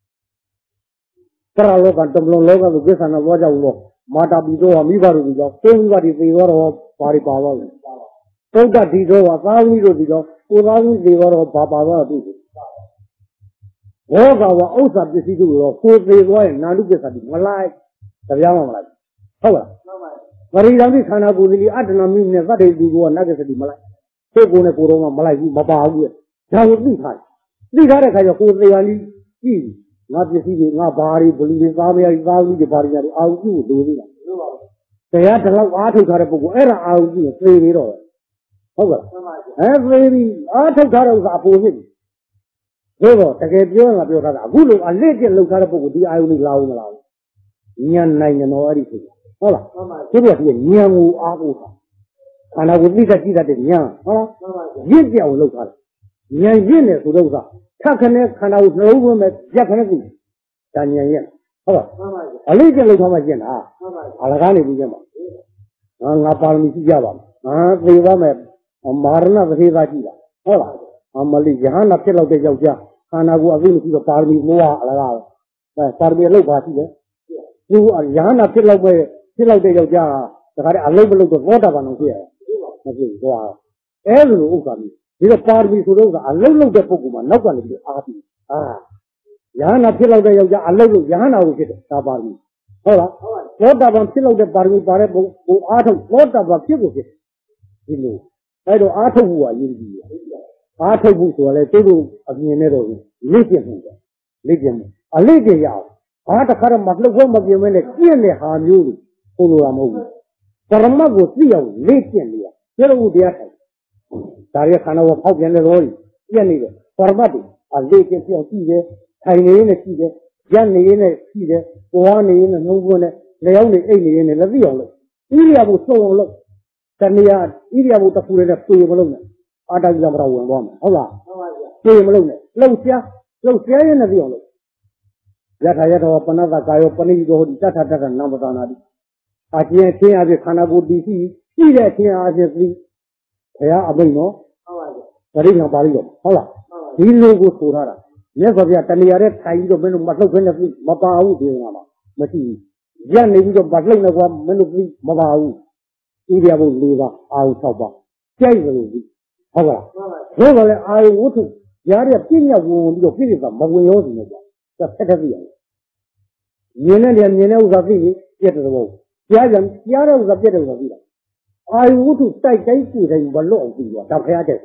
Paralo and Tomlo Loga, the Gus and a Waja Walk, Mata Bido, Amibaru, everybody they were of Paripawa. So that Dido was all we do, who always they were of Papa. All our oaths of the city of four days away, Nadukas at Malay, the Yamala. However, Marie Kana Budi, Adanami, never they do another city Malay. So go to Puroma Malay, Baba, that would be high. These are the kind of food they are easy. Not the city, not body, believing army, value the body, I'll do it. They had to love Arthur Carabu, era I'll do a three year. However, every Arthur Carabu opposite. They were to get you a good a legend look at a book, the I will allow aloud. Nyan nine and all everything. Hola, so what you Nyamu Abuha. And I would need to see that in Yan. Hola, Yinja will look at it. Nyan Yin to those are. Takanek and I was no woman, Japanese. Tanyan. Hola, a legend look how much yen. Ah, Alagani Bijama. Napalmi Java. Ah, they were a Marna of Hivajila. Hola, a Mali Jahana Pillow de Joja. And I will win to the party more allowed. Party low party. You are Yana Pillow Pillow de Joja. A label of the water one here. Wow. Every Ukami. This is party to those. A little of the Pokemon. Not going to be happy. Ah. Yana Pillow de Joja. A little Yana will get a party. Hola. What about Pillow de Party Parable? Who are what about people? You know. I don't know who are you. Arthur Bush, a table of Yenero, Lithium, Lithium, a lady out. Arthur Karam Matlogo of your men, clearly harm you, Uluamu. Paramago, Leo, Lithium, Yellow Diata. Daria Kanava, Hog and Roy, Yanni, Parmati, a Lithium Tige, Tiny in a Tige, Yanni in a Tige, one in a Novone, Leone alien in a Leone. Iria was so low. Tania, Iria would have put it up to you. Ada yang berawal wam, Allah. Kau malu ni, lausia, lausia yang nabi Allah. Jata jata apa nama kayu panik itu di jata jata nama tanah di. Asyik tiang asyik khana budi si, tidak tiang asyik si. Saya abai no, tadi yang balik tu, Allah. Ini logo surara. Ni sebab tadi ada kayu itu menu matlub kena si, mapa au dia nama, mesti. Jangan ni itu matlub nak buat menu si, mapa au. Ini dia pun leva au sabah. Cai berubi. However, I would to Yaria Pina wound your physical, but we all know that. That's a real. Yena and Yena was a very get the wall. Yaran, Yara was a bit of a villa. I would to take a food and below you, Tapia.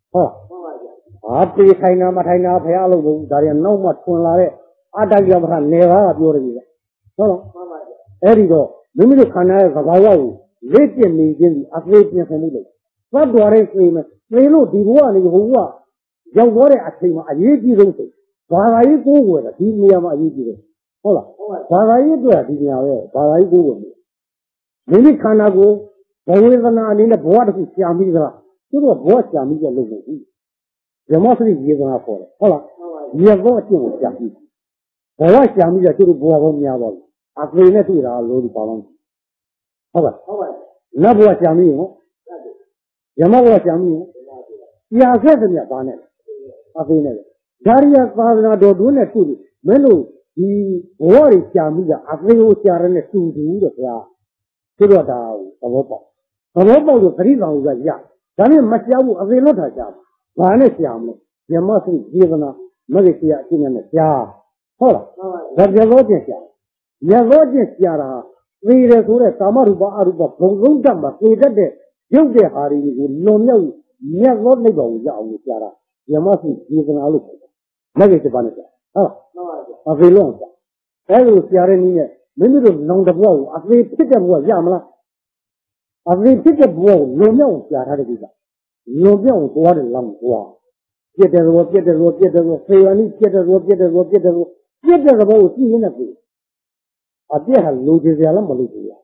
Oh, after the China, Matina, Payalo, there are no much fun like Adagam, never your villa. Oh, there you go. The middle canal of Avao, Latian meeting, a great family. What do I say? They know the one who are. Young water at him, I eat you. Why are you go with it? He near my eating. Hola. Why are you doing it? Why are you going? Maybe can I go? There is an in the water to Siamisa. You know what Siamisa looks like. The most is given up for it. Hola. You have watching with Siamisa. For what Siamisa to go home Yavon. I play net with our Lord Balance. Hola. Not what Siamisa. Yamawa Siamisa. Yeah, I said to me about it. I think it. Daria Father Doduna to Melu, the war is Yamia, I think you are in a two to the Ya. Tirada, a ropa. A ropa of three rounds at Ya. Daniel Machiavu, a very lot of jam. Vanessiam, Yamasi, Givana, Malaysia, King Ya. Hola, that's the Lodges Ya. Ya Lodges Yara, we resurrect Samaruba Aruba, Pongamba, we did it. You get Harry, no, no. Never let go. Yara. You must be given a look. Never the Banaka. 啊，啊，非乱讲，还有家人呢，没没都弄得不好，啊，非皮的不样么了，啊，非皮的不好，老苗家他的地方，老苗多的浪多，别的说别的说别的说，虽然你别的说别的说别的说，别的说把我记人的多，啊，别还录这些了没录这些，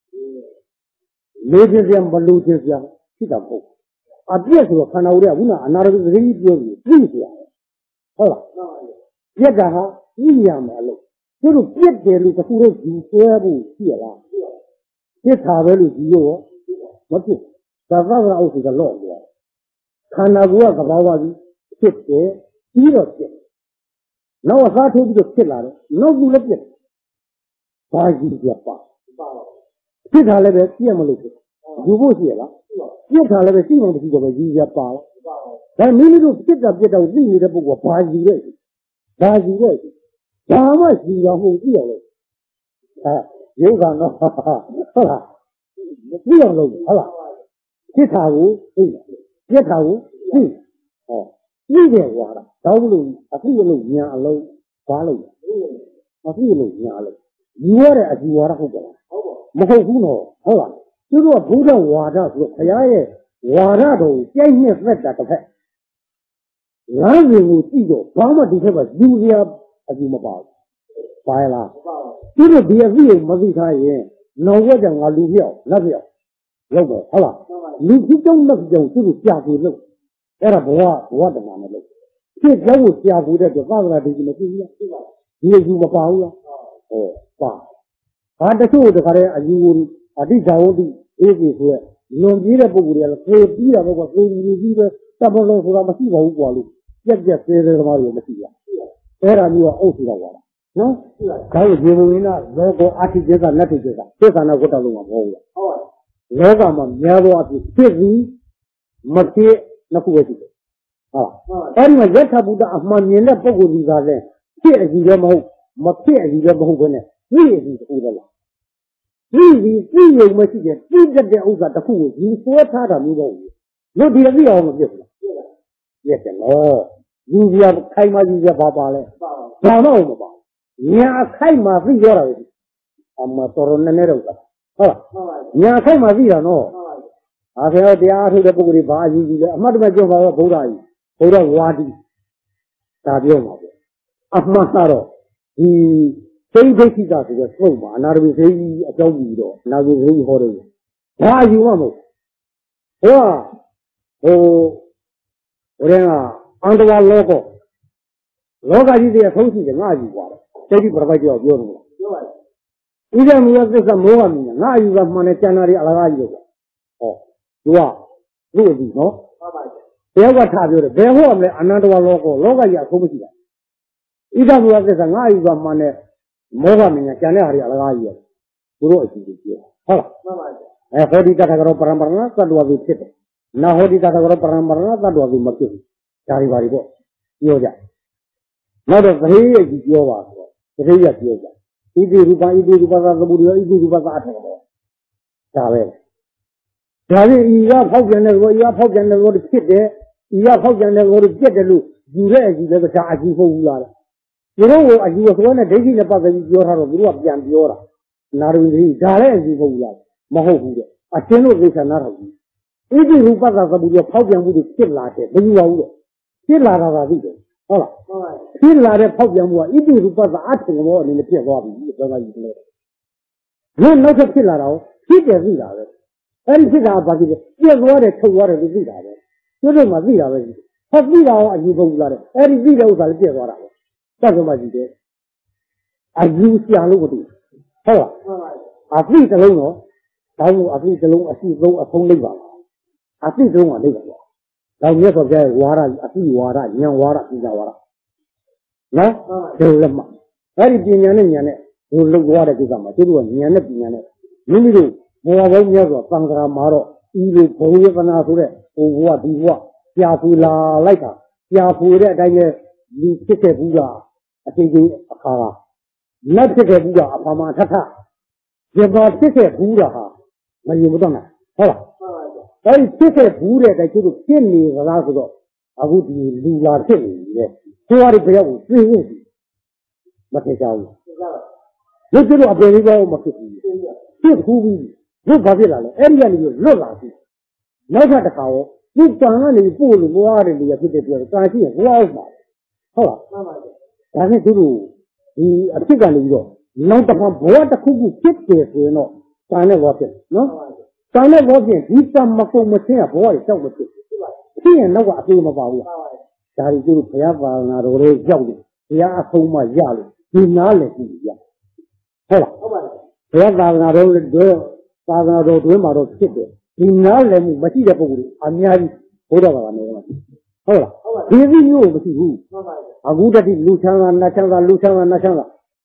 录这些没录这些，非常好，啊，别说看到我这我那拿着个人一标的，最些，好了。别干哈，一样的路，就是别的路，这后头就全部卸了，别差的路就有，我去，咱咱咱我是个老的，看那个个娃娃的，切切，一个切，那我啥时候就切了的，那不了别，把一些把，其他那边别么路去，就不写了，其他那边地方的就个一些把了，但没那种别的别的，另外的不过把一个。大几个去，咱们需要后继了，哎，有感到，哈哈，好了，不要了，好了，别差五，对，别差五，对，哦，一点话了，到不了，啊，对了，伢了，花了，啊，对了，伢了，一话的，一话的好不啦？没好苦恼，好了，就说不着话着说，哎呀耶，话着都见面是在这块。俺人我记住，咱们这些个有些他就没报，白了，就是别人没给他人，那我讲啊路票那票，要不好了，你其中那个就是下水路，那他不话不话的那么路，这叫我下水的就发出来的就没对呀，你就没报呀，哦报，啊这时候这个人啊有啊这家伙的也就是弄别的不过来了，所以别的不过所以你这个大部分说他们西跑过路。这这这这他妈有没戏呀？这让你我呕死了我了，嗯？还有结婚呢，如果阿七结婚那就结婚，结婚那我到路上跑了。哦，那个嘛，面多是确实没钱那不会去啊。但是也差不多啊，嘛年的不过你个人，钱是也没有，没钱是也没有可能，你是够的了。你是只有没时间，真正的欧洲的苦，你所差的没有，有点不要么别了，也行喽。人家开嘛人家爸爸嘞，爸爸我们爸，人家开嘛是要了，啊嘛多少年来了个，好了，人家开嘛是要喏，啊现在第二头的不过的八十几个，嘛这边讲话不大意，不大话的，大表嘛的，啊嘛啥咯，你谁谁去咋这个手嘛，那边谁教你的，那边谁好的，八十万么，哇，哦，我讲啊。安德瓦老高，老高就是也偷袭的俺就挂了，这就不知道就要标准了。以前没有这是没完的，俺有个妈的在那里阿拉个有个，哦，是吧？如果是喏，别个差别的，别个我们安德瓦老高，老高也偷不起来。以前没有这是俺有个妈的没完的，在那里阿拉个有，不多是这些。好了，哎，好的，咱这个不然不然，咱多就吃的，那好的，咱这个不然不然，咱多就没吃。家里边里过，有的，那都谁也去交吧？谁也交的，一堆rupa一堆rupa啥子不了，一堆rupa啥子了，咋呗？家里一家跑偏的路，一家跑偏的路的撇的，一家跑偏的路的撇的路，有的是那个啥几户屋了。有的我啊，有说那这些呢，把这交他了，不要变交了，那都是家里几户屋了，没好户的，啊，现在这些哪头？一堆rupa啥子不了，跑偏路的撇拉的，没有屋的。别拉他他这个，好了，别拉的跑偏我，一定是把啥听我，你们别说比，这个意思。人老是别拉了，别别为啥的，俺为啥把这个别说的抽我的是为啥的？就这么为啥的？他为啥我就不拉的？俺的为啥我咋别说了？干什么意思？啊，有想路的，好了，啊，为这种哦，当我啊为这种啊是种啊从那个，啊这种啊那个。然后你说在挖了，啊，地挖了，你挖了，你家挖了，那就是嘛。那你今年的年呢，就是挖的是什么？就是说年的今年的，你那个我我你要说放个马路，一路跑一个那出来，我挖地挖，下回拉来个，下回的那个你这些不叫啊，这个哈哈，那这些不叫啊，爸妈他他，也把这些不叫哈，那用不到呢，好了。而这些不的，在就是骗你个那个，啊，我的路拉骗你的，说的不要我自认识， မထင်ရှားဘူးလူကျတော့အပင်လေးကောမဖြစ်ဘူးသူ့ခူးပြီးလူဘာဖြစ်လာလဲအဲ့ဒီကနေလွတ်လာပြီနောက်ထပ်တစ်ခါရောသူ့တန်ကနေပို့လို့ဘွားတယ်လေဖြစ်တဲ့ပြောတာရှိရင်ဘွားအောင်ပါဟုတ်လားမှန်ပါဗျဒါနဲ့သူတို့ဒီအဖြစ်ကနေပြီးတော့နောက်တစ်ခါဘွားတစ်ခုခုဖြစ်တယ်ဆိုရင်တော့တန်နဲ့ဘွားဖြစ်နော်တန်နဲ့ဘွားဖြစ်ဒီတန်မကုန်မချင်းကဘွားတွေတောက်မဖြစ်ဘူးဖြစ်ရင်တော့အပြေမပါဘူးဒါတွေသူတို့ဘုရားပါငါတော်လေးကြောက်တယ်ဘုရားအဆုံးမရလို့ဒီနားလည်းကြည့်ရဟုတ်လားဟုတ်ပါတယ်ဘုရားသာသနာတော်တို့သာသနာတော်တွင်မှာတော့ဖြစ်တယ်ဒီနားလည်းမရှိတဲ့ပုဂ္ဂိုလ်အများကြီးဘုရားဘာသာနေမှာဟုတ်လားဒီဒီမျိုးမရှိဘူးဟုတ်ပါတယ်အခုတတိလူချမ်းသာနတ်ချမ်းသာလူချမ်းသာနတ်ချမ်းသာ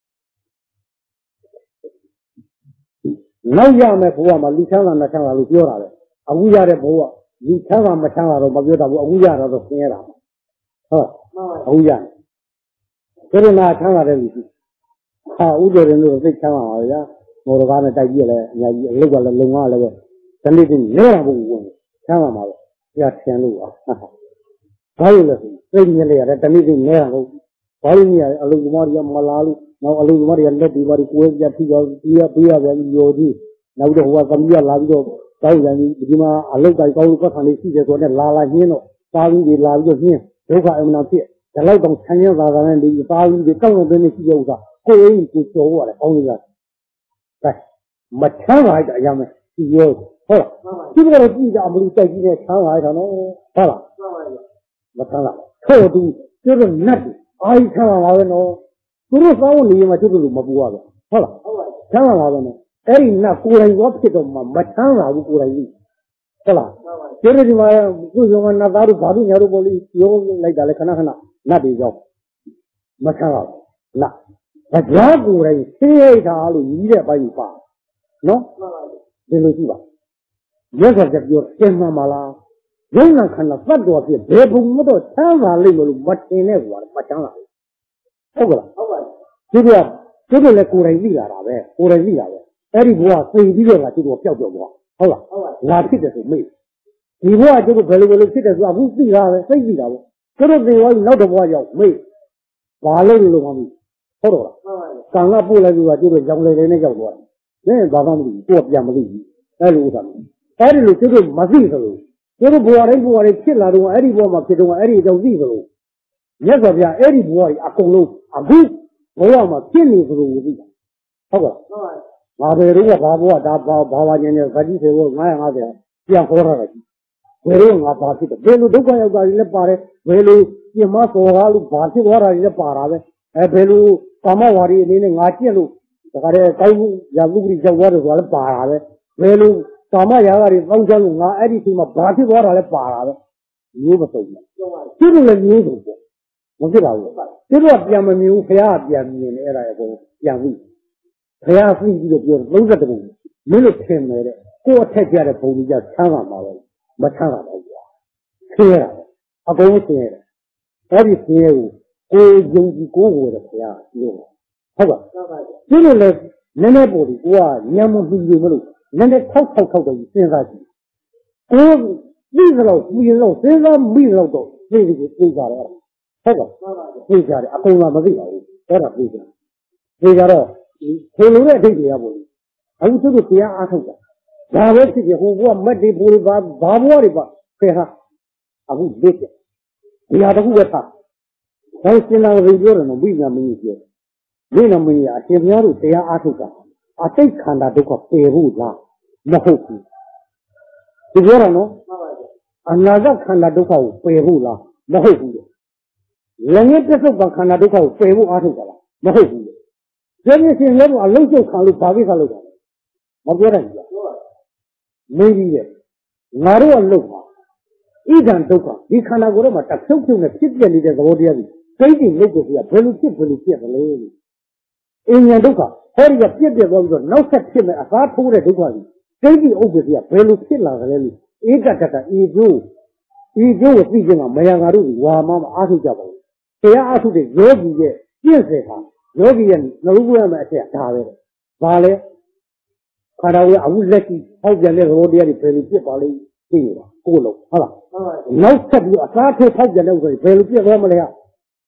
နောက်ရမယ်ဘုရားမှာလူချမ်းသာနတ်ချမ်းသာလို့ပြောတာပဲအခုရတဲ့ဘုရားလူချမ်းသာမချမ်းသာတော့မပြောတာဘူးအခုရတော့ဆင်းရဲတာဟုတ်အခုရတယ်ကရုဏာချမ်းသာတဲ့လူရှိဟာဥဒေရင်တို့သိချမ်းသာပါဗျာမော်ဒကာနဲ့တိုက်ကြည့်လဲအများကြီးအလုပ်ကလည်းလုံငါလည်းပဲဒီနေ့ဒီလဲတာဘူးဝင်ချမ်းသာမှာပဲပြထင်လို့ပါဘာလို့လဲဆိုသိမြင်လေရတယ်ဒီနေ့ဒီလဲတာဟုတ်ဘာလို့မြင်ရအလုပ်သမားတွေကမလာလို့နောက်အလုပ်သမားတွေကလက်ဒီပါဒီကိုယ်ပြထိသွားပြီးရပေးရပြန်ရော်ကြီးနောက်တော့ဟိုကသမီးကလာပြီးတော့တောက်ပြန်ပြီးဒီမှာအလုပ်တိုင်းကောင်းလို့ပတ်ခံနေရှိတယ်ဆိုတော့လာလာညင်းတော့သားပြီးတွေလာပြီးတော့ညင်းဒုက္ခအမှန်ဖြစ်ဒါလောက်တော့ဆန်းရသာသာနဲ့ဒီသားပြီးတွေကောက်လို့တင်းနေရှိတဲ့ဥစ္စာကိုယ်ရင်းကိုကျော်ရတယ်ကောင်းလို့ရတယ်ကဲမချမ်းပါတဲ့အရာမဲ့ဒီရောဟုတ်လားဒီကတော့ကြည့်ကြအမလို့တိုက်ကြည့်တဲ့ချမ်းပါရတာနော်ဟုတ်လားမချမ်းလားထို့သူကျတော့နတ်အာကြီးချမ်းပါပါပဲနော်သူတို့စောင်းနေမှာကျတော့မပူရပဲဟုတ်လားချမ်းပါပါပဲနော်အဲ့ဒီနတ်ကိုယ်တိုင်ရောဖြစ်တော့မှမချမ်းသာဘူးကိုယ်တိုင်ကြီးဟုတ်လားကျတော့ဒီမှာသူ့ရောနတ်သားတို့ဘာလို့ညာတို့ပေါ်လေးရောလိုက်တာလဲခဏခဏနတ်တွေရောက်မချမ်းသာဘူးလားတရားကိုယ်တိုင်သိရတာလို့ညီးတဲ့ပိုင်းပါနော်ဒီလိုကြည့်ပါရက်ဆက်ကြပြောကျင်မှန်ပါလားယုံနာခန္ဓာသတ်တော်ဖြစ်ဘယ်ဘုံမတော့ချမ်းသာလိမ့်မလို့မတင်နဲ့ကွာမချမ်းသာဟုတ်ကလားဟုတ်ပါဘူးဒီကဒီလိုလေကိုယ်တိုင်သိလာတာပဲကိုယ်တိုင်သိလာပဲအဲ့ဒီဘဝသိပြီးတော့ကသူတို့ပျောက်ပျောက်သွားဟုတ်လားဟုတ်ပါငါဖြစ်တယ်ဆိုမေ့ဒီဘဝကျတော့ဘယ်လိုဘယ်လိုဖြစ်တယ်ဆိုအခုသိတာပဲသိသိတာပဲကျတော့သိသွားပြီနောက်တစ်ဘဝရောက်မေ့ဘာလို့လို့မမဟုတ်တော့လားကံကပို့လိုက်ပြီးတော့ကျတော့ကြောင်လေလေနဲ့ရောက်သွားတယ်။ဒါဘာမှမသိဘူးကိုယ်ပြန်မသိဘူး။အဲ့လိုဥစ္စာအဲ့ဒီလိုကျတော့မသိသလိုကျတော့ဘဝတိုင်းဘဝတိုင်းဖြစ်လာတော့အဲ့ဒီဘဝမှာဖြစ်တော့အဲ့ဒီအကြောင်းသိသလိုမြတ်စွာဘုရားအဲ့ဒီဘဝကြီးအကုန်လုံးအခုဘဝမှာဖြစ်နေသလိုသိတာဟုတ်ကဲ့။ငါဘယ်တော့ဘာဘဝဒါဘာဘာဝချင်းနဲ့ဗတိဖေဘန၅၅၀ပြန်ခေါ်ရတာကြီးဘယ်တော့ငါဘာဖြစ်တယ်ဘယ်လိုဒုက္ခရောက်တာကြီးလည်းပါတယ်ဘယ်လိုပြင်မစော်ကားလို့ဘာဖြစ်သွားတာကြီးလည်းပါတာပဲအဲဘယ်လိုကာမဝါဒီအနေနဲ့ငါကျင့်လို့ဒါကြတဲ့ကောင်းမှုရာမှုကြီးရောက်သွားတယ်ဆိုတာလည်းပါတာပဲဘယ်လိုကာမရာဂတွေပေါင်းချလို့ငါအဲ့ဒီချိန်မှာဘာဖြစ်သွားတာလဲပါတာပဲမျိုးမစုံဘူးသူတို့လည်းမျိုးစုံပေါ့မဖြစ်ပါဘူးသူတို့ကပြန်မမြင်ဘူးခရီးကပြန်မြင်တယ်အဲ့ဒါအကုန်ပြန်ပြီခရီးသိပြီးတော့ပြောသုံး၁ဘုံမင်းတို့ထင်မယ်တဲ့ကိုယ်အထက်ကြတဲ့ဘုံကြီးကချမ်းသာမှာပဲမချမ်းသာဘူးကွာဆင်းရဲတာအကုန်ဆင်းရဲတယ်အဲ့ဒီဆင်းရဲကိုကိုယ်ယုံကြည်ကိုယ်ကိုယ်တဲ့ခရီးပြောဟုတ်ပါသူတို့လည်းနည်းနည်းပေါ်ဒီကိုကညံမပြီးပြီမလို့နည်းနည်းထောက်ထောက်ထောက်တော့စဉ်းစားကြည့်ကိုယ်ပြီးတော့ပြီးတော့စဉ်းစားပြီးတော့တော့သိပြီသိကြတယ်ဟုတ်ပါသိကြတယ်အကုန်ကမသိပါဘူးအဲ့ဒါသိကြတယ်သိကြတော့ခေလိုတဲ့အဓိပ္ပာယ်ကပေါ့အခုသူတို့တရားအားထုတ်တာဒါပဲဖြစ်ဖြစ်ဟိုဘုကမက်တွေပူတွေဘာဘာဘဝတွေပါခဲဟာအခုလက်တယ်ဒီဟာတခုပဲထားဒါစင်လာရင်ပြောတယ်နော်ဘိညာမင်းကြီးပြောဘိညာမင်းကြီးအရှင်ဘုရားတို့တရားအားထုတ်တာအတိတ်ခန္ဓာဒုက္ခပယ်ဖို့လားမဟုတ်ဘူးဒီပြောတာနော်အနာဂတ်ခန္ဓာဒုက္ခကိုပယ်ဖို့လားမဟုတ်ဘူးလည်းငယ်ပြစ္ဆုတ်ကခန္ဓာဒုက္ခကိုပယ်ဖို့အားထုတ်တာလားမဟုတ်ဘူးဒီနေ့ရှင်လည်းအလုံးစုံခံလို့ဘာကိစ္စလုပ်တာလဲမပြောနိုင်ဘူးမင်းကြီးရဲ့ငါတို့အလုပ်ပါဣဒံဒုက္ခဒီခန္ဓာကိုယ်ထဲမှာတဖြုတ်ဖြုတ်နဲ့ဖြစ်ပြနေတဲ့သဘောတရားကြီးစိတ်ကြီးလုပ်ကိုပြဘယ်လိုဖြစ်ဘယ်လိုဖြစ်တယ်လဲအင်းညာဒုက္ခဟောဒီကပြက်ပြက်သွားပြီးတော့နောက်ဆက်ဖြစ်မဲ့အစားထိုးတဲ့ဒုက္ခကြီးစိတ်ကြီးဥပ္ပစီကဘယ်လိုဖြစ်လာကြလဲလို့ဧကတတဤကျိုးဤကျိုးကိုသိခြင်းကမယံငါတို့ဝါမမအားထုတ်ကြပါဘူးတရားအားထုတ်တဲ့ယောဂီရဲ့ပြည့်စေတာယောဂီရဲ့နှလုံးသွင်းမဲ့အချက်ဒါပဲဘာလဲခန္ဓာကိုယ်အဝိလက်ကြီးဟောက်ပြန်တဲ့သဘောတရားတွေဘယ်လိုဖြစ်ပါလိမ့်သိနေတာကိုယ်လုံးဟုတ်လားနောက်ဆက်ပြီးအစားထိုးဟောက်ပြန်တဲ့ဥစ္စာတွေဘယ်လိုဖြစ်သွားမလဲ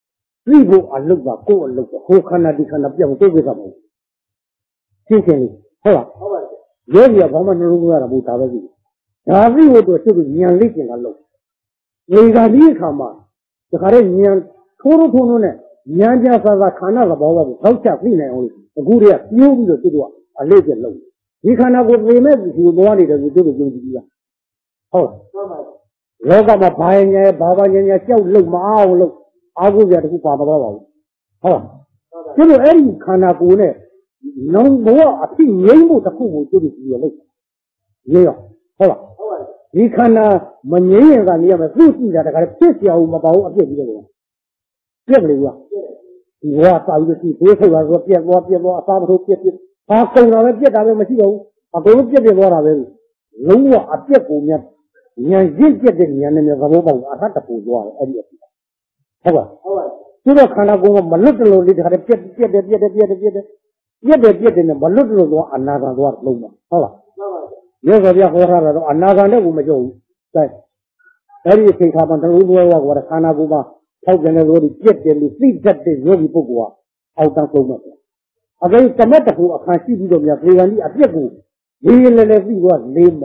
people are look at go look at who cannot be kind of young to with them. Thinking, hold on. Very a woman who are about our view. Every word was to be young leaking alone. We got these come on. The Karen young Toro Tonone, Yanja Sava Kana about how to clean only. The good year, you will do a little low. You cannot go remember if you wanted to do the Oh, Loga Pioneer, Baba Yanya, look, my look. I will get to Papa. Oh, you know, any kind of one, no more, I think, Yamo the Kumu to the Yeah, hold on. You can, uh, Mania and the other things that I got fifty about a bit. Really, you are out to see people who are here, what you are about to get it. Half of the get out of Machio, I go get the water. No, I get for me. You get the enemy of the mobile, I had to put water. You know, kind of go a little bit, had a pit, get it, get it, get it, get it. Yet they get in a little another word, Luma. Oh, yes, another woman. Everything happened to Uwa, what a Kanaguma, how can I get them to see that they really Pugua out of Luma. Against the matter who I can't see them, really, a people. Really, was lame.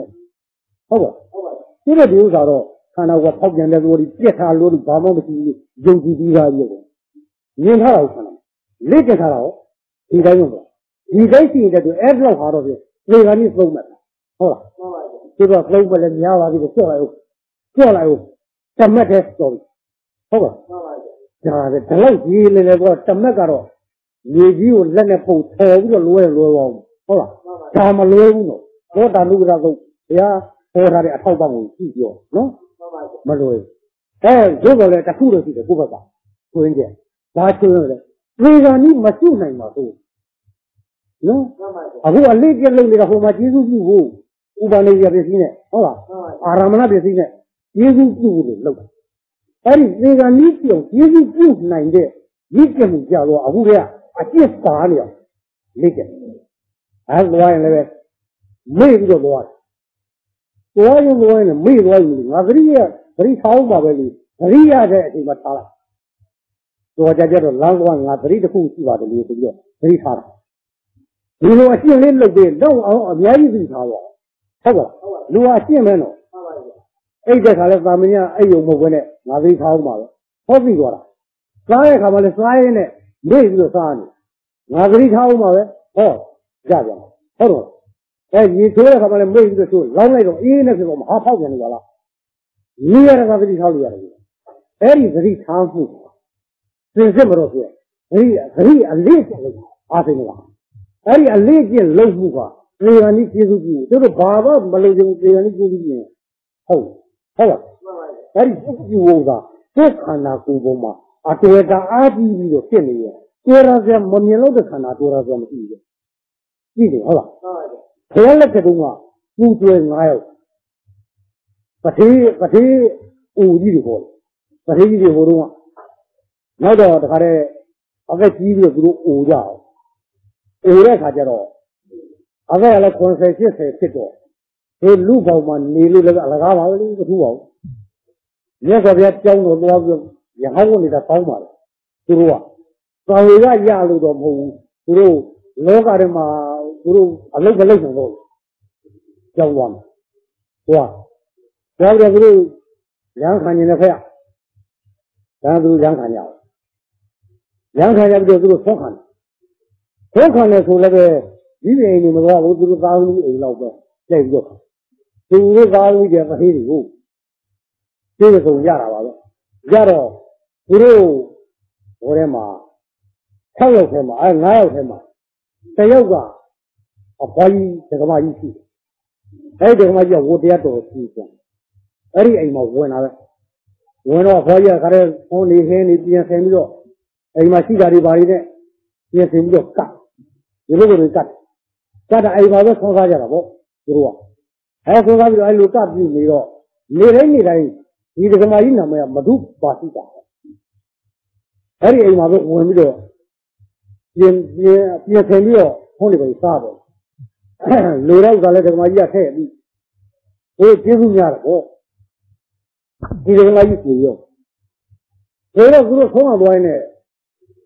Oh, you know, these are all. Kana wa phawjan le so ri piet tha lo ba ma masi yong ji bi ga yi ko yin tha la kana le jet tha la di dai yo di dai si de toအဲ့လောက်ဟာတော့ပြလေကนี่သုံးမှာဟုတ်လားဟုတ်ပါဘူးဒီတော့သုံးမလဲများပါပြီကြောက်လိုက်ဦးကြောက်လိုက်ဦးတမက်တဲ့ဆိုဟုတ်ပါဟုတ်ပါဒါပဲဒီလောက်ကြီးလေလေကောတမက်ကတော့မြေကြီးကိုလက်နဲ့ပုတ်ထော်ပြီးတော့လွဲလွဲသွားဘူးဟုတ်လားဒါမလွဲဘူးနော်ဘောတာနုကရဆုံးဘုရားဟောထားတဲ့အထောက်ပံ့ကိုကြည့်ပြောနော်မလို့အဲရုပ်တော်လည်းတစ်ခုလို့ရှိတယ်ကိုယ့်ဘက်ကကိုင်းကျဘာချွန်းလဲဒီကနေ့မရှိနိုင်ပါဘူးနော်အခုအလေးပြက်လုံးနေတာဟိုမှာကျေးဇူးပြုဖို့ဥပနိယပစ္စည်းနဲ့ဟုတ်လားအာရမဏပစ္စည်းနဲ့ကျေးဇူးပြုဖို့လို့လုပ်တာအဲ့ဒီဒီကနေ့ပြောင်းကျေးဇူးပြုနိုင်တဲ့ရည်ကြမှုကြတော့အခုတည်းကအကျစ်ပါနေအောင်လေးကျအဲလွားရင်လည်းမေ့ပြီးတော့လွားတယ်သွားရင်သွားရင်မေ့သွားရင်ငါသတိရသတိထားအောင်ပါပဲလေသတိရတဲ့အချိန်မှာထားလိုက်တော့ကြကြတော့လမ်းသွားငါသတိတစ်ခုရှိပါတယ်လို့ဆိုပြီးတော့သတိထားတာဒီလိုအရှင်းလေးလုပ်ပြီးတော့အောင်အများကြီးသတိထားတော့ဟုတ်ပါလူကအရှင်းမဲနော်အဲ့တဲ့ခါလဲသာမဏေအဲ့ယုံမဟုတ်ဘဲနဲ့ငါသတိထားအောင်ပါပဲဟောပြီးသွားတာစားတဲ့ခါမှလဲစားရင်းနဲ့မေ့ပြီးတော့စားနေငါသတိထားအောင်ပါပဲဟောကြပြန်ဟုတ်တော့အဲရေချိုးတဲ့ခါမှလည်းမေ့ပြီးတော့လောင်းလိုက်တော့အေးနဲ့ဆိုတော့မဟာဖောက်ပြန်နေပါလားနေရတာသတိထားလို့ရတယ်အဲ့ဒီသတိထားမှုသင်စစ်မတော့ဆိုရင်သတိသတိအလေးကျလို့အားသိနေလားအဲ့ဒီအလေးကျလုံးမှုကသေရဏိကျေစုပြုတို့တို့ဘာမှမလုံခြုံသေရဏိကျေစုပြုဟုတ်ဟုတ်လားအဲ့ဒီပြုပြုဝတာသက်ခန္ဓာကိုယ်ပေါ်မှာအတွေ့အကြအားကြီးပြီးတော့ဖြစ်နေရဲ့ကျေရစမမြင်လို့တဲ့ခန္ဓာတွေ့ရစမရှိဘူးကြည့်တယ်ဟုတ်လားဘယ်လက်တုံးကပူကျွဲငါးယောက်ပတိပတိဦးကြီးတွေပေါ့ပတိကြီးတွေဟိုတုန်းကနောက်တော့တခါတည်းအကက်ကြီးပြီးတော့သူတို့အိုကြအောင်အိုတဲ့ခါကျတော့အကက်ကလည်းခွန်ဆယ်ရှစ်ဆယ်ဖြစ်တော့ဒီလူပေါင်းမှာနေလို့လည်းအလကားပါပဲမထူးပါဘူးမြတ်စွာဘုရားကြောင်းတော်သွားပြီးရဟန်းဝင်နေတာပေါင်းပါလေသူတို့ကသာဝေကရလို့တော့မဟုတ်ဘူးသူတို့လောကထဲမှာသူတို့အလုတ်မလုတ်နိုင်တော့ကြောင်းသွားမှာဟုတ်ဒါကြတဲ့သူတို့ရဟန်းခံနေတဲ့ဖက်ဒါသူရဟန်းခံကြအောင်ရဟန်းခံကြပြီးတော့သူတို့ဆောက်ခံတယ်ဆောက်ခံတယ်ဆိုလည်းပဲဒီပြင်နေမသွားဘူးသူတို့သားသမီးအိမ်လောက်ပဲကြိုက်ပြီးတော့သူတို့သားသမီးတွေမသေးဘူးသိတဲ့ဆုံးရတာပါပဲရတော့သူတို့ဟိုထဲမှာ၆ယောက်ထဲမှာအဲ၅ယောက်ထဲမှာတစ်ယောက်ကအဖွားကြီးဒကမကြီးရှိတယ်အဲဒီဒကမကြီးကဝတ်တရားတော်ရှိတယ်အဲ့ဒီအိမ်မှာဝင်လာပဲဝင်တော့အဖွားကြီးကခါတဲ့ဖုန်းနေခင်းနေပြင်ဆင်ပြီးတော့အိမ်မှာရှိတာတွေဘာတွေနဲ့ပြင်ဆင်ပြီးတော့ကတ်ဒီလိုလိုကတ်ကတ်တဲ့အိမ်မှာပဲဆောင်းစားကြတာပေါ့သူတို့ကအဲဆောင်းစားပြီးတော့အဲလိုကတ်ပြီးနေတော့နေတိုင်းနေတိုင်းဒီဒကမကြီးနာမည်ကမဓုပါတိတာအဲ့ဒီအိမ်မှာပဲဝင်ပြီးတော့ပြင်ပြင်ပြင်ဆင်ပြီးတော့ဖုန်းတွေပဲစားတယ်လူတော့ကလည်းဒကမကြီးကထည့်ပြီးဟိုကျေးဇူးများတယ်ပေါ့ဒီဒကမကြီးကိုရောဒါတော့သူတို့ဆုံးအောင်သွားရင်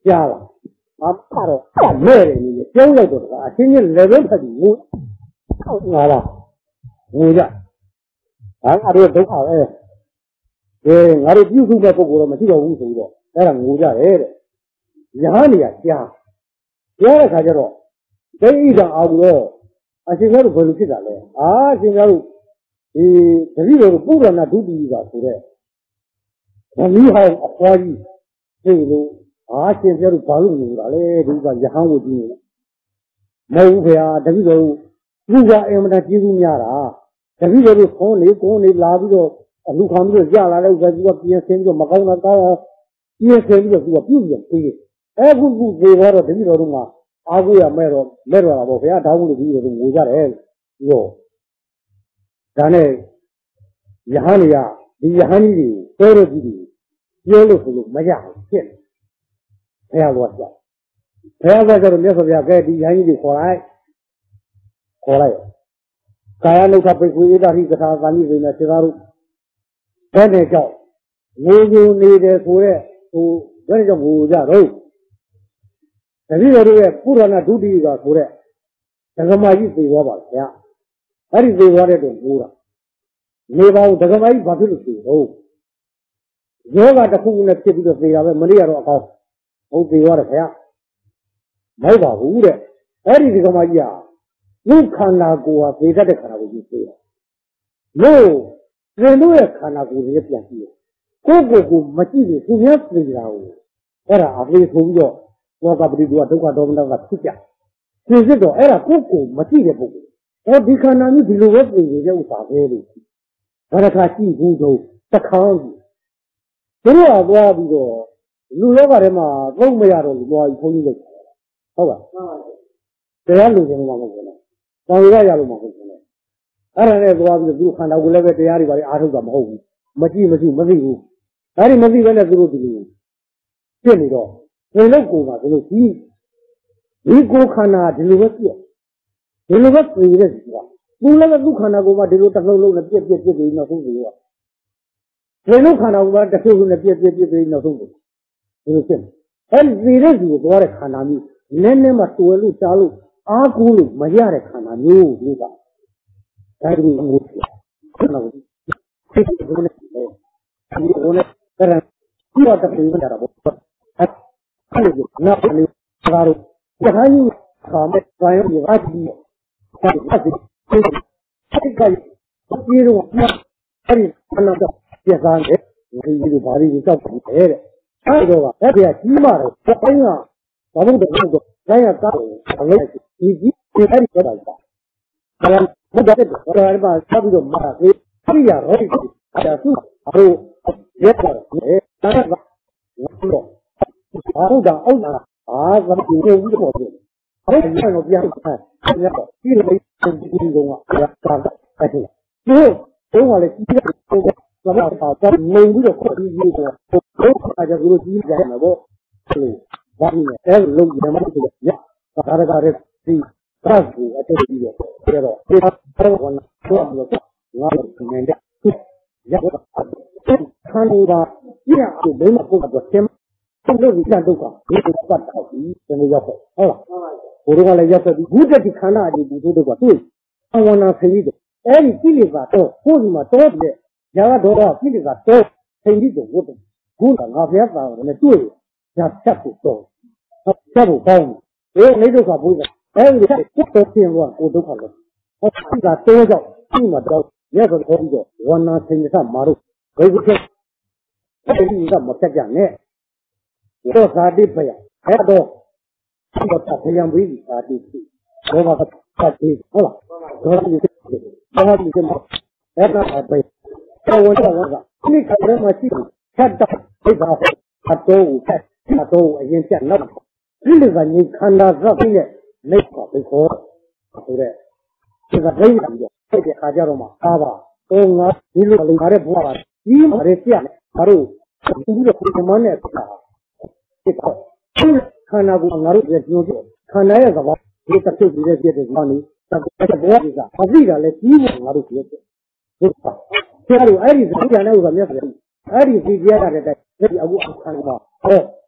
家了，啊，大了大卖的你交了多少啊？今年来人他就五，完了，五家，啊，俺这都好哎，哎，俺这技术在不过了嘛，就叫五十多，哎，五家来的，伢呢家，家了看见了，这一张阿古了，啊，现在都不能去干了，啊，现在都，呃，这里头不管那都第一个出来，那你还怀疑，这个。啊，现在都帮助你了嘞，这个银行我进了，没有呀，这个就如果俺们那技术伢了，这个就从那国内拉这个路旁边下来了，这个边线就没搞那搞，边线这个这个不用对，哎，不不这个这个东嘛，阿贵也买了买了了，我非要找我的这个东我家来哟，咱呢银行里呀，银行里的多少几的，有的时候没家钱。哎呀，我讲，哎呀，在这个没说呀，该第眼睛的过来，过来，该俺楼下背回一大一个啥，咱们这边其他路，在那叫，我就那个说的，都那叫我家头，这里头这个不然那都第一个说的，这个嘛一岁多吧，呀，那里岁多的都不了，没把我这个嘛一把就是岁头，我把这空的皮皮的岁呀，没得多高。我对我的看，没把握的，哎，你这个嘛呀？我看那个啊，最早的看那个就对了。有人都也看那个这个电视，个个个没记得后面对了哦。哎呀，阿飞从叫我搞不的多，都快到那个出家。其实说，哎呀，个个没记得不过。我你看那你比如我对的有啥别的？我来看西湖州这康子，这个我这个。路老个的嘛，我没呀，都我一口一个，好吧？这样路线嘛，我说呢，当一个家路嘛，我说呢。俺那那说就看到我那个这样的把的二手怎么好，没记没记没记住，俺的没记完了之后就，这里头为了过嘛，这个记，你给我看呐，这里个写，这里个写的是吧？我那个路看到过嘛，这个大路路那别别别别那东西啊，这路看到过嘛，这路那别别别别那东西。就是，哎，为了是多的看他们，奶奶嘛多路下路，阿姑路没家的看他们有对吧？哎，这个我去，看到我，这个我呢，哎，我呢，当然，我这边家的不，哎，看那个那那个那路，我还有他们专业的阿弟，他他是这个这个，比如我哎，看那个第三个，我这个把这个照顾来的。哎，这个，哎，别起码的，这哎呀，咱们这个，咱也干，咱们以及你还得得到吧？当然，我这个，我这把差不多嘛，所以这样而已，但是还有别的，哎，当然了，我说，澳大澳大啊，咱们有个五个多，还有一个别的，哎，这个，这个没很注重啊，对吧？干的，哎对，最后等我来几个，这个。咱们把咱每一个课题一个，都大家都理解了不？是，咱们哎，弄一点嘛这个呀，大家大家是，大是啊这个理解，对吧？对他他我呢，说这个，我们面的，呀，看到吧，呀，就没那不多钱，这个你看都讲，你这个到底真的要好，好了，我这个来要说，你这去看那你你这个对，我那是一个，哎，你这里吧，到或者嘛到的。两个多少，这个多，身体都不动，不能啊，别把我们对，像吃不动，吃不饱，我那种话不是，哎，你看这都听过，我都看过，我这个多少，这么多，也是可以的，我拿身体上马路，回不去，这里怎么在讲呢？我啥的不呀？还多，我大太阳没啥的去，我把它他去好了，我这里是，我这里是么？哎，那还不。我我我说，你看这么细，看到非常好，他多五看，他多我已经见了。这个你看他这边的没好没好，对不对？这个人感觉，这些还叫什么？他吧，都我一路里他的不吧，一马的见了，他都这个什么呢？这个看那个我这个就是看那个吧，这个手机的这个哪里？这个这个不是啊，他这个来几乎我都觉得，对吧？这个爱丽丝以前那个没事，爱丽丝姐她这在这里我看了嘛，哦，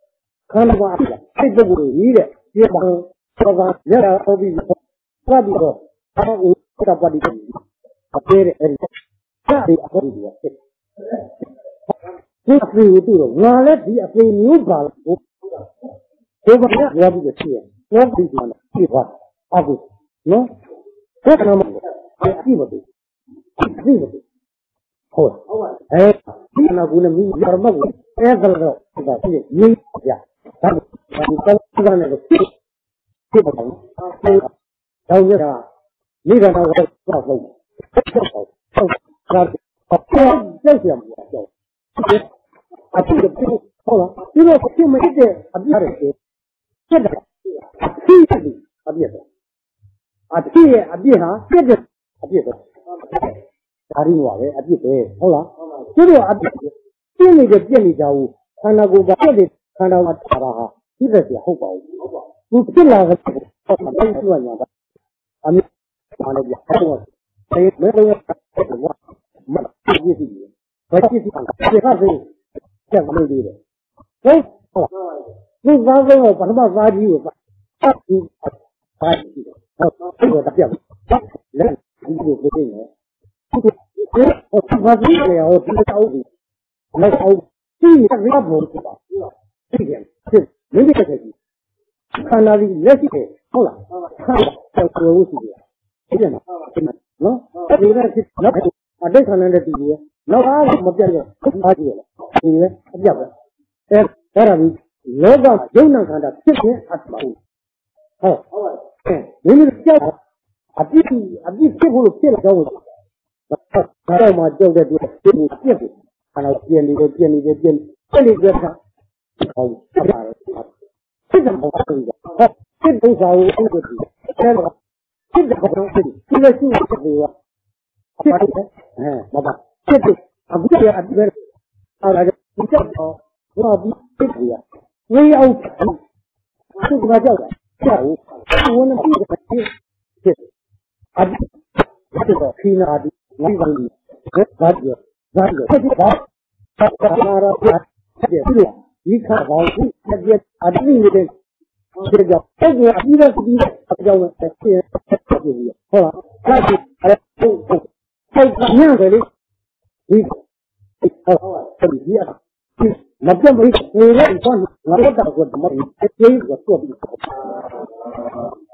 看了吧？这个不一的，也帮这个人家好比那比说，他我他把你啊别的哎，那里好比的，这非有对了，我来比非牛巴了，我我把那我比个钱，我比什么？计划啊不，喏，这个嘛，哎，记不对，记不对。好，哎，你那姑娘没有什么过，哎，这个这个这个没呀，咱们咱们刚刚那个这不成，然后你看，你看他我告诉我，这好，这这这这些么叫，啊这个这个好了，这个这么一点啊别的是，这个啊这个啊别的，啊这啊别啥，这个啊别的。家里话嘅一啲嘅，好啦，呢度一啲邊嚟嘅邊嚟就看到個邊嚟看到我查啦嚇，呢個是好薄，唔知啦個我唔知點樣嘅，啊你話你好我，你你你我唔係呢啲嘢，我呢啲講，其他係即係咁樣嘅，誒好啦，你話俾我把乜話題嘅，啊你話題嘅，好呢個特別，你你就決定嘅。我我理解我知道的，那好，这一个人不知道，这点是没这个事情。看那里那些好了，看叫歌舞戏的，这样的，真的，喏，这个是那啊，这看那的地方，那啊什么变的，哪去了？对不对？变的，哎，当然你老早就能看到，这些还是不好，哎，你们的家啊，必须啊，必须不能骗了家伙。到嘛叫这个这个这个，看到店里的店里的店，这里边上，好，这个好这个，好，这个啥我这个是，这个这个好这里，这个是这个，这个哎，老板，这个啊不是啊这个，啊那个你叫我，我比这个呀，我要钱，这个叫的下午，我那这个是是啊，这个去哪里？我问你，哪个哪个？这就好，他他那个他也是，你看好，你那些啊另一个这个叫这个一个是一个，他叫我这这这这好了，那是哎哦哦，在怎样的呢？你哦，这里边啊，那这么一，我来讲，我到过怎么，这一个做不好。